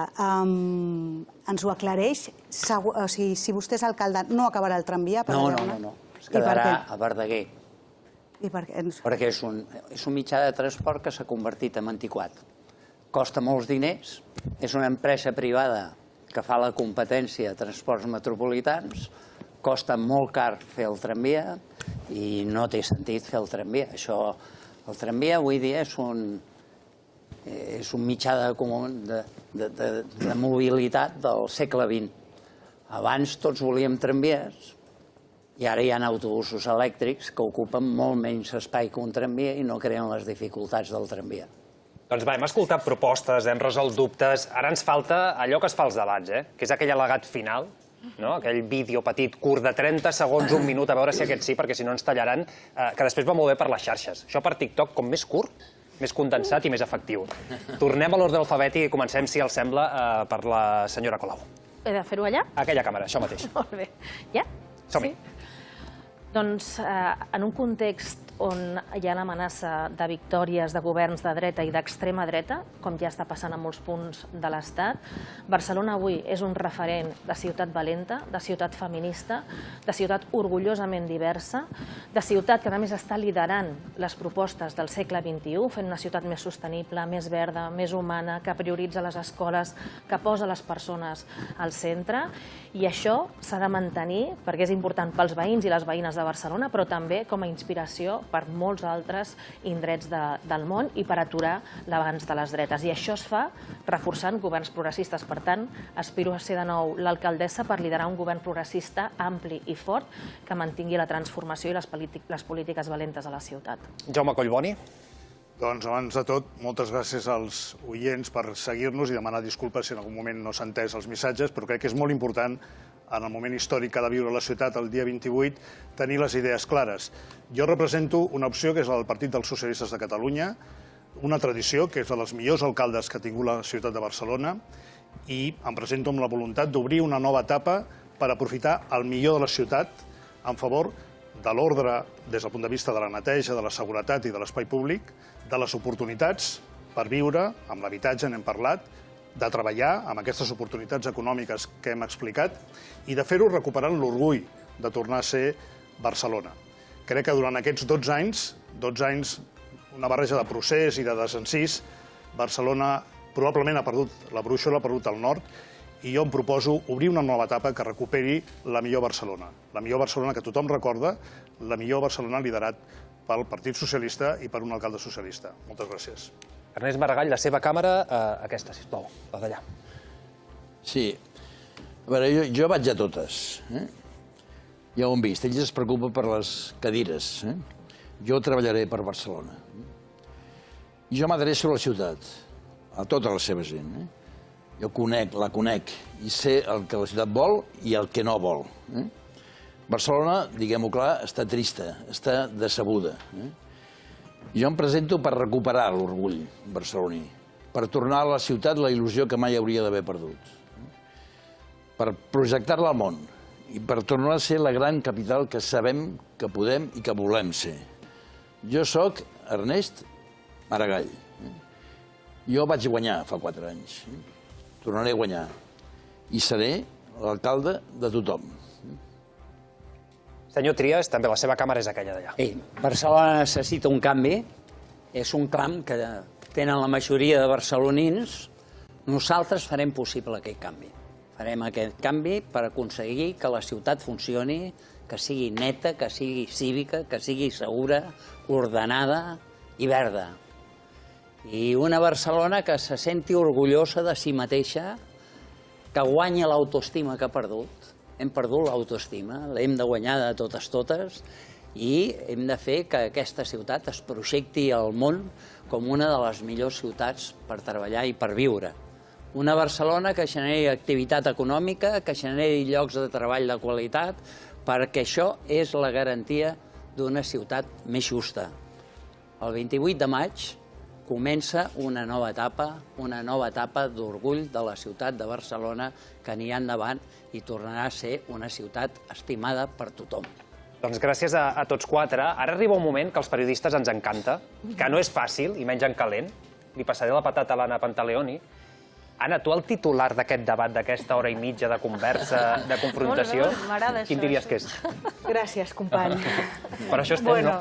ens ho aclareix? Si vostè és alcalde, no acabarà el tramvia? No. Es quedarà a Verdaguer. I per què? Perquè és un mitjà de transport que s'ha convertit en antiquat. Costa molts diners, és una empresa privada que fa la competència de transports metropolitans, costa molt car fer el tramvia i no té sentit fer el tramvia. El tramvia avui dia és un mitjà de mobilitat del segle XX. Abans tots volíem tramvies, i ara hi ha autobusos elèctrics que ocupen molt menys espai que un tramvia i no creen les dificultats del tramvia. Doncs va, hem escoltat propostes, hem resolt dubtes. Ara ens falta allò que es fa als debats, que és aquell al·legat final, aquell vídeo petit, curt, de 30 segons, un minut, a veure si aquest sí, perquè si no ens tallaran, que després va molt bé per les xarxes. Això per TikTok, com més curt, més condensat i més efectiu. Tornem a l'ordre alfabètic i comencem, si els sembla, per la senyora Colau. He de fer-ho allà? Aquella càmera, això mateix. Molt bé. Ja? Som-hi. Doncs en un context on hi ha l'amenaça de victòries de governs de dreta i d'extrema dreta, com ja està passant en molts punts de l'Estat, Barcelona avui és un referent de ciutat valenta, de ciutat feminista, de ciutat orgullosament diversa, de ciutat que a més està liderant les propostes del segle XXI, fent una ciutat més sostenible, més verda, més humana, que prioritza les escoles, que posa les persones al centre, i això s'ha de mantenir perquè és important pels veïns i les veïnes de Barcelona, però també com a inspiració per molts altres indrets del món i per aturar l'avanç de les dretes. I això es fa reforçant governs progressistes. Per tant, aspiro a ser de nou l'alcaldessa per liderar un govern progressista ampli i fort que mantingui la transformació i les polítiques valentes a la ciutat. Jaume Collboni. Doncs abans de tot, moltes gràcies als oients per seguir-nos i demanar disculpes si en algun moment no s'han entès els missatges, però crec que és molt important en el moment històric que ha de viure la ciutat el dia 28 tenir les idees clares. Jo represento una opció que és la del Partit dels Socialistes de Catalunya, una tradició que és de dels millors alcaldes que ha tingut la ciutat de Barcelona i em presento amb la voluntat d'obrir una nova etapa per aprofitar el millor de la ciutat en favor de l'ordre des del punt de vista de la neteja, de la seguretat i de l'espai públic, de les oportunitats per viure, amb l'habitatge n'hem parlat, de treballar amb aquestes oportunitats econòmiques que hem explicat i de fer-ho recuperant l'orgull de tornar a ser Barcelona. Crec que durant aquests 12 anys, una barreja de procés i de desencís, Barcelona probablement ha perdut la brúixola, ha perdut el nord, i jo em proposo obrir una nova etapa que recuperi la millor Barcelona. La millor Barcelona que tothom recorda, la millor Barcelona liderat pel Partit Socialista i per un alcalde socialista. Moltes gràcies. Ernest Maragall, la seva càmera, aquesta, sisplau, la d'allà. Sí. A veure, jo vaig a totes. Ja ho hem vist. Ells es preocupen per les cadires. Jo treballaré per Barcelona. I jo m'adreço a la ciutat, a tota la seva gent. Jo la conec i sé el que la ciutat vol i el que no vol. Barcelona, diguem-ho clar, està trista, està decebuda. Jo em presento per recuperar l'orgull barceloní, per tornar a la ciutat la il·lusió que mai hauria d'haver perdut, per projectar-la al món i per tornar a ser la gran capital que sabem que podem i que volem ser. Jo sóc Ernest Maragall. Jo vaig guanyar fa 4 anys. Tornaré a guanyar i seré l'alcalde de tothom. Senyor Trias, també la seva càmera és aquella d'allà. Barcelona necessita un canvi. És un clam que tenen la majoria de barcelonins. Nosaltres farem possible aquest canvi. Farem aquest canvi per aconseguir que la ciutat funcioni, que sigui neta, que sigui cívica, que sigui segura, ordenada i verda. I una Barcelona que se senti orgullosa de si mateixa, que guanyi l'autoestima que ha perdut. Hem perdut l'autoestima, l'hem de guanyar de totes i hem de fer que aquesta ciutat es projecti al món com una de les millors ciutats per treballar i per viure. Una Barcelona que generi activitat econòmica, que generi llocs de treball de qualitat, perquè això és la garantia d'una ciutat més justa. El 28 de maig comença una nova etapa d'orgull de la ciutat de Barcelona que anirà endavant i tornarà a ser una ciutat estimada per tothom. Doncs gràcies a tots 4. Ara arriba un moment que als periodistes ens encanta, que no és fàcil, i menys en calent. Li passaré la patata a l'Anna Pantaleoni. Anna, tu el titular d'aquest debat, d'aquesta hora i mitja de conversa, de confrontació, quin diries que és? Gràcies, company. Per això estem, no?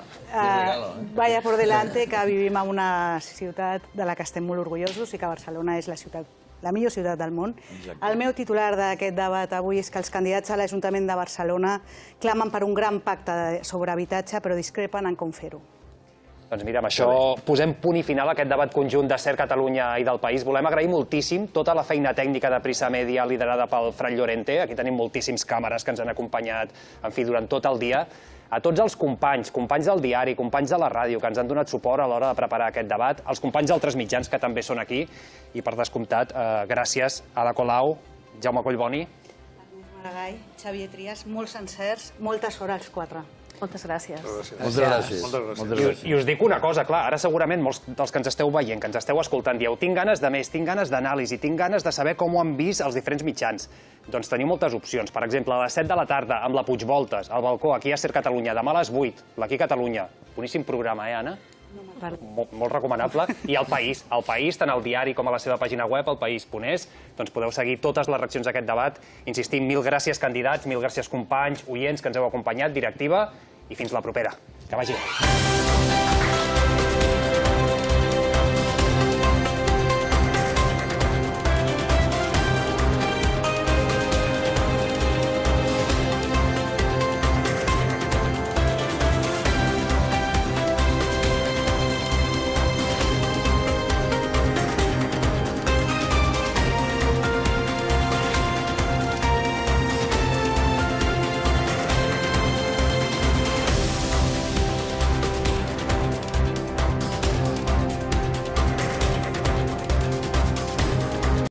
Vaya por delante que vivim en una ciutat de la que estem molt orgullosos i que Barcelona és la millor ciutat del món. El meu titular d'aquest debat avui és que els candidats a l'Ajuntament de Barcelona clamen per un gran pacte sobre habitatge, però discrepen en com fer-ho. Doncs mira, amb això posem punt i final a aquest debat conjunt de Ser Catalunya i del País. Volem agrair moltíssim tota la feina tècnica de Prisa Media liderada pel Fran Llorente. Aquí tenim moltíssims càmeres que ens han acompanyat, en fi, durant tot el dia. A tots els companys del diari, companys de la ràdio, que ens han donat suport a l'hora de preparar aquest debat, els companys d'altres mitjans que també són aquí, i per descomptat, gràcies a la Colau, Jaume Collboni. Ernest Maragall, Xavier Trias, molts encerts, molta sort als 4. Moltes gràcies. Moltes gràcies. I us dic una cosa, clar, ara segurament molts dels que ens esteu veient, que ens esteu escoltant, dieu, tinc ganes de més, tinc ganes d'anàlisi, tinc ganes de saber com ho han vist els diferents mitjans. Doncs teniu moltes opcions. Per exemple, a les 7 de la tarda, amb la Puigvoltes, al balcó, aquí a Ser Catalunya, demà a les 8, l'Aquí Catalunya. Boníssim programa, Anna? Molt recomanable. I El País, tant al diari com a la seva pàgina web, elpaís.es, doncs podeu seguir totes les reaccions d'aquest debat. Insistim, mil gràcies candidats, mil gràcies companys, oients que ens heu acompanyat, directiva, i fins la propera. Que vagi bé.